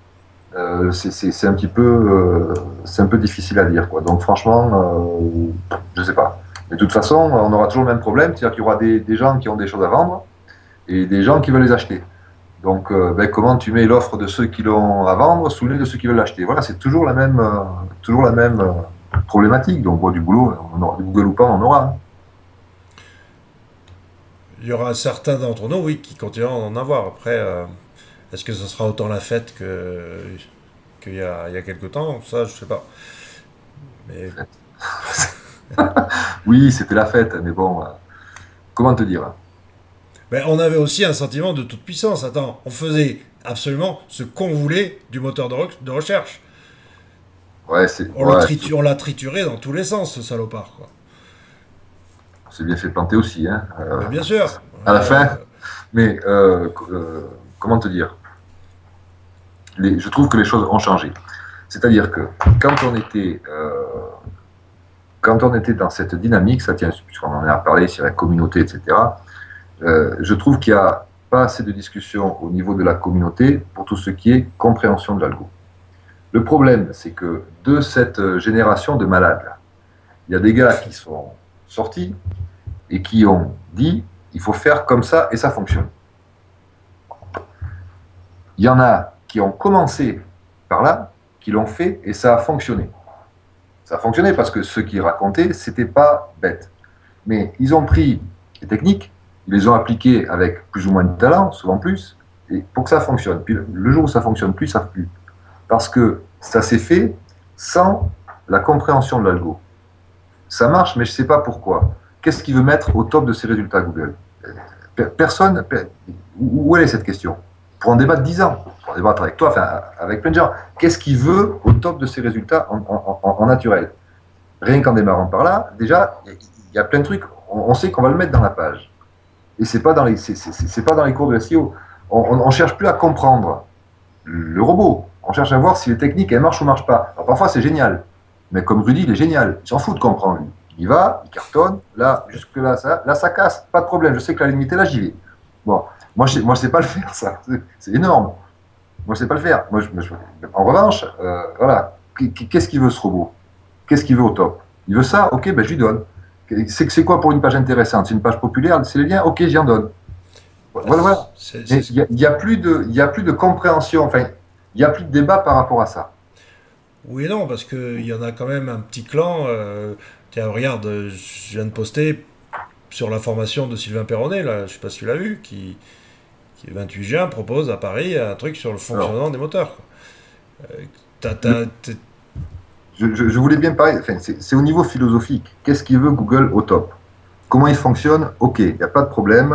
C'est un peu difficile à dire, quoi. Donc franchement, je sais pas. Mais de toute façon, on aura toujours le même problème, c'est-à-dire qu'il y aura des gens qui ont des choses à vendre et des gens qui veulent les acheter. Donc, ben, comment tu mets l'offre de ceux qui l'ont à vendre sous le nez de ceux qui veulent l'acheter? Voilà, c'est toujours la même problématique. Donc, bon, du boulot, on aura, du Google ou pas, on en aura. Hein. Il y aura certains d'entre nous, oui, qui continueront à en avoir. Après, est-ce que ce sera autant la fête qu'il y a quelques temps? Ça, je sais pas. Mais Oui, c'était la fête, mais bon, comment te dire? Hein. mais on avait aussi un sentiment de toute puissance. Attends, on faisait absolument ce qu'on voulait du moteur de recherche. Ouais, On l'a trituré dans tous les sens, ce salopard, quoi. s'est bien fait planter aussi, hein, Mais bien sûr. à la fin. Mais comment te dire, je trouve que les choses ont changé. C'est-à-dire que quand on était, euh, quand on était dans cette dynamique, ça tient, puisqu'on en a parlé sur la communauté, etc., je trouve qu'il n'y a pas assez de discussion au niveau de la communauté pour tout ce qui est compréhension de l'algo. Le problème, c'est que de cette génération de malades, il y a des gars qui sont sortis et qui ont dit il faut faire comme ça et ça fonctionne. Il y en a qui ont commencé par là, qui l'ont fait et ça a fonctionné. Ça a fonctionné parce que ce qu'ils racontaient, c'était pas bête. Mais ils ont pris les techniques, ils les ont appliquées avec plus ou moins de talent, souvent plus, et pour que ça fonctionne. Puis le jour où ça fonctionne plus, ça ne plus. Parce que ça s'est fait sans la compréhension de l'algo. Ça marche, mais je ne sais pas pourquoi. Qu'est-ce qu'il veut mettre au top de ses résultats Google? Personne. Où est cette question? Pour en débattre 10 ans, pour en débattre avec toi, enfin avec plein de gens. Qu'est-ce qu'il veut au top de ses résultats en naturel? Rien qu'en démarrant par là, déjà, il y a plein de trucs. On sait qu'on va le mettre dans la page. Et c'est pas dans les, c'est pas dans les cours de SEO. On cherche plus à comprendre le robot. On cherche à voir si les techniques elles marchent ou marchent pas. Alors parfois c'est génial, mais comme Rudy, il est génial. Il s'en fout de comprendre. Lui. Il va, il cartonne. Là, jusque là, ça casse. Pas de problème. Je sais que la limite est là, j'y vais. Bon, moi je sais pas le faire ça. C'est énorme. Moi je sais pas le faire. En revanche, voilà. Qu'est-ce qu'il veut ce robot? Qu'est-ce qu'il veut au top? Il veut ça? Ok, ben je lui donne. C'est quoi pour une page intéressante? C'est une page populaire, c'est les liens? Ok, j'y en donne. Voilà. Il n'y a plus de compréhension, enfin, il n'y a plus de débat par rapport à ça. Oui et non, parce qu'il y en a quand même un petit clan. Tiens, regarde, je viens de poster sur la formation de Sylvain Perronnet, là, je sais pas si tu l'as vu, qui le 28 juin propose à Paris un truc sur le fonctionnement Alors, des moteurs. Quoi. T'as- le- t'as- t'es- je voulais bien parler, enfin, c'est au niveau philosophique. Qu'est-ce qu'il veut Google au top? Comment il fonctionne? Ok, il n'y a pas de problème.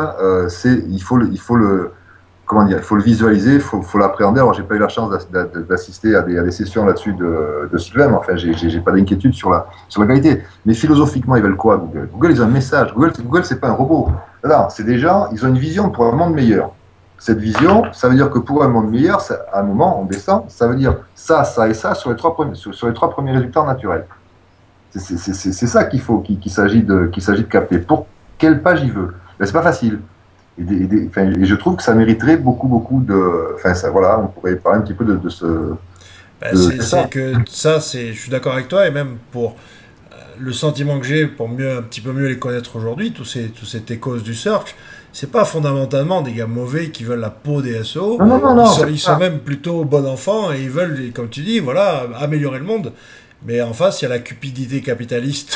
Comment dire, il faut le visualiser, il faut l'appréhender. Alors, j'ai pas eu la chance d'assister à des sessions là-dessus de Sylvain, mais enfin, j'ai pas d'inquiétude sur la qualité. Mais philosophiquement, ils veulent quoi, Google? Google, ils ont un message. Google, c'est pas un robot. Non, c'est des gens, ils ont une vision pour un monde meilleur. Cette vision, ça veut dire que pour un monde meilleur, à un moment, on descend, ça veut dire ça, ça et ça sur les trois premiers résultats naturels. C'est ça qu'il s'agit de capter. Pour quelle page il veut? Ben, c'est pas facile. Et je trouve que ça mériterait beaucoup de. Enfin, ça, voilà, on pourrait parler un petit peu de ce. bah, c'est Ça. que ça, je suis d'accord avec toi, et même pour le sentiment que j'ai pour un petit peu mieux les connaître aujourd'hui, tous ces techos du search, c'est pas fondamentalement des gars mauvais qui veulent la peau des SEO. Non, non, non, Ils non, sont, c'est ils sont ça. même plutôt bons enfants et ils veulent, comme tu dis, voilà, améliorer le monde. Mais en face, il y a la cupidité capitaliste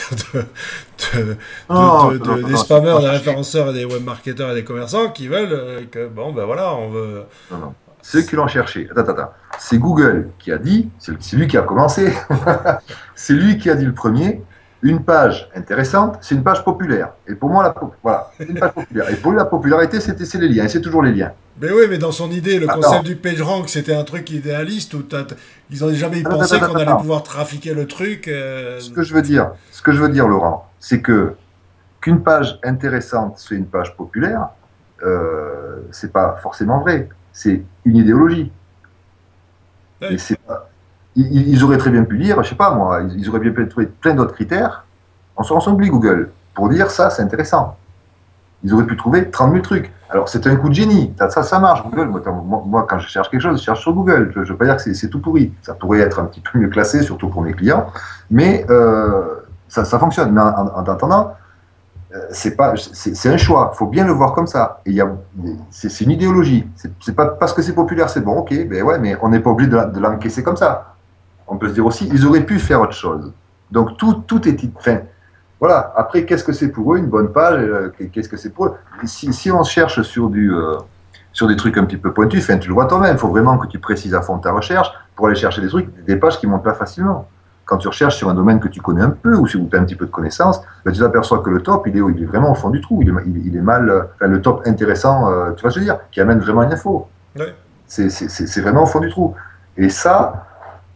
Non, non, des non, spammers, des référenceurs, et des webmarketeurs et des commerçants qui veulent que, bon, ben voilà, on veut. non, non. Ceux qui l'ont cherché. Attends. C'est Google qui a dit, c'est lui qui a commencé, c'est lui qui a dit le premier, une page intéressante, c'est une page populaire. Et pour moi, voilà, c'est une page populaire. Et pour lui, la popularité, c'est les liens, et c'est toujours les liens. Mais oui, mais dans son idée, le concept Attends, du PageRank, c'était un truc idéaliste où ils n'ont jamais attends, pensé attends, qu'on attends, allait attends. pouvoir trafiquer le truc. Ce que je veux dire, Laurent, c'est que qu'une page intéressante soit une page populaire, c'est pas forcément vrai. C'est une idéologie. Et Ouais. c'est pas- ils auraient très bien pu dire, je sais pas moi, ils auraient bien pu trouver plein d'autres critères. On s'oublie Google pour dire ça, c'est intéressant. Ils auraient pu trouver 30 000 trucs. Alors, c'est un coup de génie. Ça marche, Google. Moi, quand je cherche quelque chose, je cherche sur Google. Je ne veux pas dire que c'est tout pourri. Ça pourrait être un petit peu mieux classé, surtout pour mes clients. Mais ça fonctionne. Mais en attendant, c'est un choix. Il faut bien le voir comme ça. Et c'est une idéologie. C'est pas parce que c'est populaire, c'est bon, ok, ben ouais, mais on n'est pas obligé de l'encaisser comme ça. On peut se dire aussi, ils auraient pu faire autre chose. Donc, tout est. Enfin, voilà. Après, qu'est-ce que c'est pour eux, une bonne page? Qu'est-ce que c'est pour eux? Si on cherche sur des trucs un petit peu pointus, enfin, tu le vois toi-même, il faut vraiment que tu précises à fond ta recherche pour aller chercher des trucs, des pages qui ne montent pas facilement. Quand tu recherches sur un domaine que tu connais un peu ou si tu as un petit peu de connaissances, ben, tu t'aperçois que le top, il est vraiment au fond du trou. Il est mal. Enfin, le top intéressant, tu vois ce que je veux dire, qui amène vraiment une info. Ouais. C'est vraiment au fond du trou. Et ça,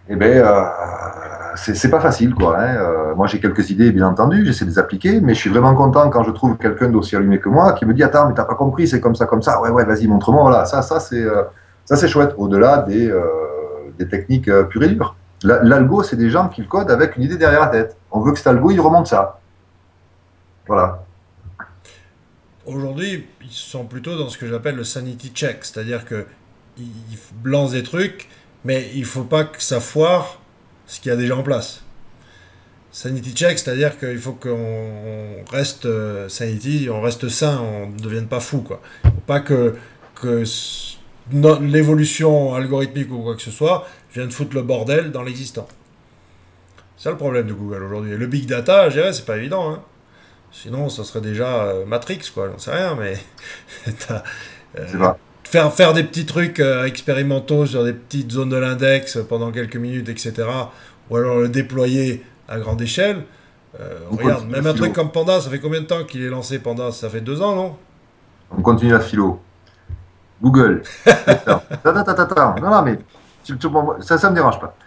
Eh ben, c'est pas facile, quoi. Hein. Moi, j'ai quelques idées, bien entendu, j'essaie de les appliquer, mais je suis vraiment content quand je trouve quelqu'un d'aussi allumé que moi qui me dit, attends, mais t'as pas compris, c'est comme ça, comme ça. Ouais, ouais, vas-y, montre-moi. Voilà, ça, c'est chouette. Au-delà des techniques pures et dures. L'algo, c'est des gens qui le codent avec une idée derrière la tête. On veut que cet algo, il remonte ça. Voilà. Aujourd'hui, ils sont plutôt dans ce que j'appelle le sanity check, c'est-à-dire que ils lancent des trucs, mais il faut pas que ça foire ce qu'il y a déjà en place. Sanity check, c'est-à-dire qu'il faut qu'on reste sanity, on reste sain, on ne devienne pas fou, quoi. Il ne faut pas que l'évolution algorithmique ou quoi que ce soit vienne foutre le bordel dans l'existant. C'est ça le problème de Google aujourd'hui. Et le big data, je dirais, c'est pas évident, hein. Sinon, ça serait déjà Matrix, quoi. J'en sais rien, mais C'est euh, pas. faire des petits trucs expérimentaux sur des petites zones de l'index pendant quelques minutes, etc. Ou alors le déployer à grande échelle. On Regarde, continue la même un truc philo. comme Panda, ça fait combien de temps qu'il est lancé Panda? Ça fait 2 ans, non? On continue la philo. Google. Attends, attends. Non, non, mais ça me dérange pas.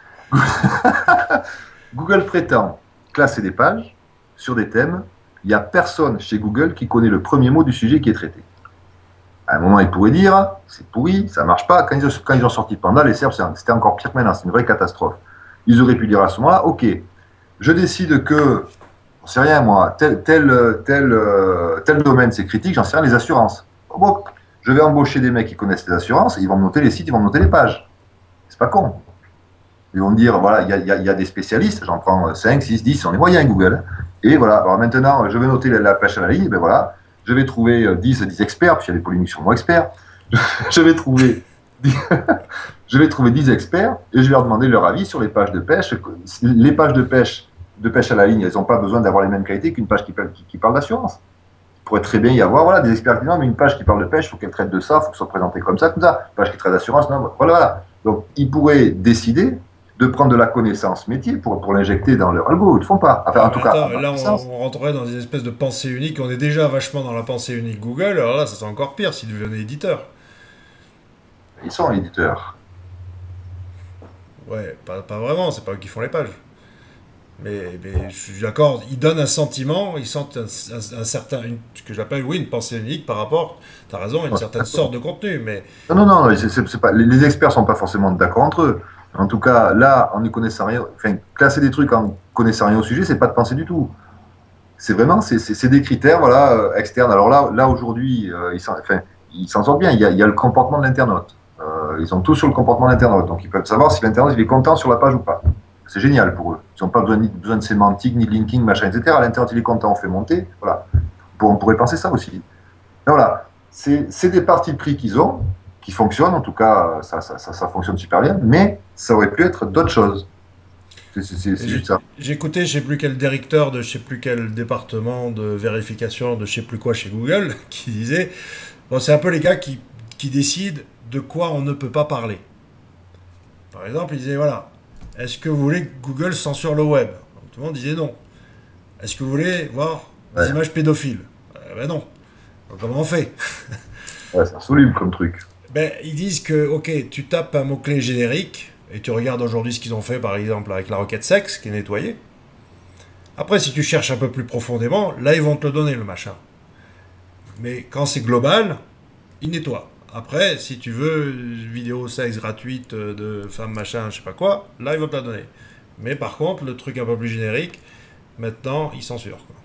Google prétend classer des pages sur des thèmes. Il n'y a personne chez Google qui connaît le premier mot du sujet qui est traité. À un moment, ils pourraient dire, c'est pourri, ça marche pas. Quand ils ont sorti Panda, les serveurs, c'était encore pire que maintenant, c'est une vraie catastrophe. Ils auraient pu dire à ce moment-là, ok, je décide que, j'en sais rien moi, tel domaine c'est critique, j'en sais rien, les assurances. Bon, je vais embaucher des mecs qui connaissent les assurances, et ils vont me noter les sites, ils vont me noter les pages. C'est pas con. Ils vont me dire, voilà, il y a des spécialistes, j'en prends 5, 6, 10, on est moyens Google. Et voilà, alors maintenant, je vais noter la pêche à la ligne, ben voilà, je vais trouver 10 experts, puis il y a des polémiques sur le mot expert, je vais trouver, je vais trouver 10 experts, et je vais leur demander leur avis sur les pages de pêche. Les pages de pêche à la ligne, elles n'ont pas besoin d'avoir les mêmes qualités qu'une page qui parle d'assurance. Il pourrait très bien y avoir voilà, des experts qui disent, non, mais une page qui parle de pêche, il faut qu'elle traite de ça, il faut que ce soit présenté comme ça, comme ça. Une page qui traite d'assurance, non, voilà. Donc, ils pourraient décider de prendre de la connaissance métier pour l'injecter dans leur algo. Ils ne le font pas. Enfin, Ouais, en mais tout cas, attends, à ma là connaissance, on rentrerait dans une espèce de pensée unique. On est déjà vachement dans la pensée unique Google, alors là ça c'est encore pire s'ils devenaient éditeurs. ils sont éditeurs. Ouais, pas vraiment, c'est pas eux qui font les pages. Mais je suis d'accord, ils donnent un sentiment, ils sentent un certain, ce que j'appelle, oui, une pensée unique par rapport, t'as raison, à une Ouais, certaine sorte d'accord. de contenu. Mais Non, c'est pas, les experts ne sont pas forcément d'accord entre eux. En tout cas, là, en ne connaissant rien, enfin, classer des trucs en connaissant rien au sujet, c'est pas de penser du tout. C'est vraiment, c'est des critères, voilà, externes. Alors là aujourd'hui, enfin, ils s'en sortent bien. Il y a le comportement de l'internaute. Ils ont tout sur le comportement de l'internaute. Donc, ils peuvent savoir si l'internaute il est content sur la page ou pas. C'est génial pour eux. Ils n'ont pas besoin de sémantique, ni de linking, machin, etc. L'internaute, il est content, on fait monter. Voilà. On pourrait penser ça aussi. Mais voilà. C'est des parties de prix qu'ils ont, qui fonctionnent. En tout cas, ça fonctionne super bien. Mais ça aurait pu être d'autres choses. C'est juste ça. j'ai écouté, je sais plus quel directeur de je sais plus quel département de vérification de je sais plus quoi chez Google, qui disait, bon, c'est un peu les gars qui décident de quoi on ne peut pas parler. Par exemple, il disait, voilà, est-ce que vous voulez que Google censure le web? Donc, tout le monde disait non. Est-ce que vous voulez voir des Ouais, images pédophiles? Ben non. Donc, comment on fait? ouais, c'est insoluble comme truc. Ben, ils disent que, ok, tu tapes un mot-clé générique, et tu regardes aujourd'hui ce qu'ils ont fait, par exemple, avec la requête sexe, qui est nettoyée. Après, si tu cherches un peu plus profondément, là, ils vont te le donner, le machin. Mais quand c'est global, ils nettoient. Après, si tu veux une vidéo sexe gratuite de femme machin, je sais pas quoi, là, ils vont te la donner. Mais par contre, le truc un peu plus générique, maintenant, ils censurent, quoi.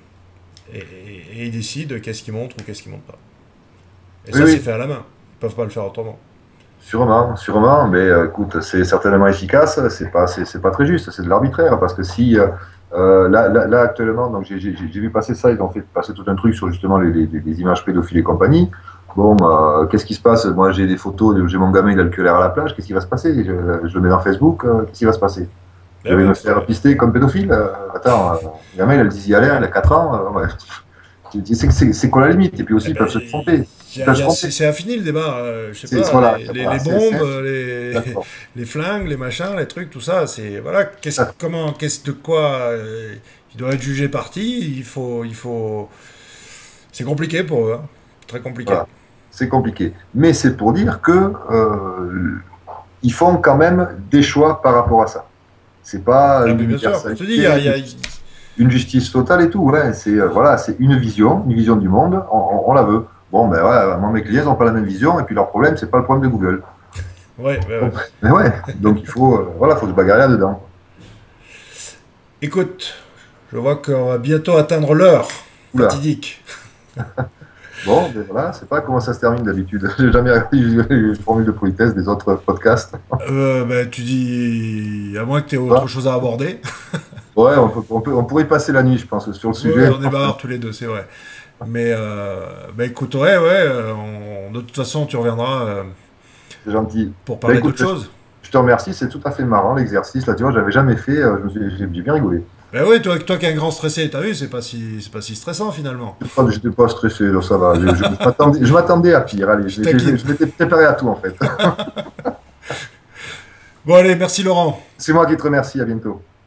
Et ils décident qu'est-ce qu'ils montrent ou qu'est-ce qu'ils montrent pas. Et Oui, ça, c'est oui. fait à la main. Ils peuvent pas le faire autrement. Sûrement, sûrement, mais écoute, c'est certainement efficace, c'est pas très juste, c'est de l'arbitraire, parce que si, là, actuellement, donc j'ai vu passer ça, ils ont fait passer tout un truc sur justement les images pédophiles et compagnie. Bon, qu'est-ce qui se passe? Moi, j'ai des photos, j'ai mon gamin, il a le cul à l'air à la plage, qu'est-ce qui va se passer? Je le mets dans Facebook, qu'est-ce qui va se passer? Je Ben vais me ouais, faire pister comme pédophile? Attends, le gamin, il a le zizi à l'air, il a 4 ans, ouais. C'est quoi la limite? Et puis aussi, eh ils ben, peuvent se tromper. Ils peuvent se tromper. c'est infini le débat. Je sais pas, Voilà, les voilà, bombes, d'accord. les flingues, les machins, les trucs, tout ça, c'est voilà. Qu'est-ce de quoi il doit être jugé parti. C'est compliqué pour eux, hein. Très compliqué. Voilà, c'est compliqué. Mais c'est pour dire que ils font quand même des choix par rapport à ça. C'est pas Ah, une mais bien sûr, je te dis, universalité, une justice totale et tout. Ouais, c'est voilà, c'est une vision du monde. On la veut. Bon, ben ouais, moi mes clients n'ont pas la même vision et puis leur problème, c'est pas le problème de Google. ouais, ouais, ouais. Donc, mais ouais, donc il faut voilà, faut se bagarrer là-dedans. Écoute, je vois qu'on va bientôt atteindre l'heure Oula. fatidique. Bon, ben voilà, c'est pas comment ça se termine d'habitude. J'ai jamais regardé une formule de politesse des autres podcasts. Ben, tu dis, à moins que tu aies Ouais, autre chose à aborder. ouais, on pourrait y passer la nuit, je pense, sur le Ouais, sujet. on est bavards tous les deux, c'est vrai. Mais, ben écoute, ouais, ouais, de toute façon, tu reviendras C'est gentil. pour Ben parler écoute, d'autre chose. je te remercie, c'est tout à fait marrant l'exercice. Là, tu vois, j'avais jamais fait, j'ai bien rigolé. Ben oui, toi qui es un grand stressé, t'as vu, c'est pas si stressant finalement. J'étais pas stressé, donc ça va. Je m'attendais à pire. Allez, Je taquine. je m'étais préparé à tout en fait. Bon, allez, merci Laurent. C'est moi qui te remercie. À bientôt.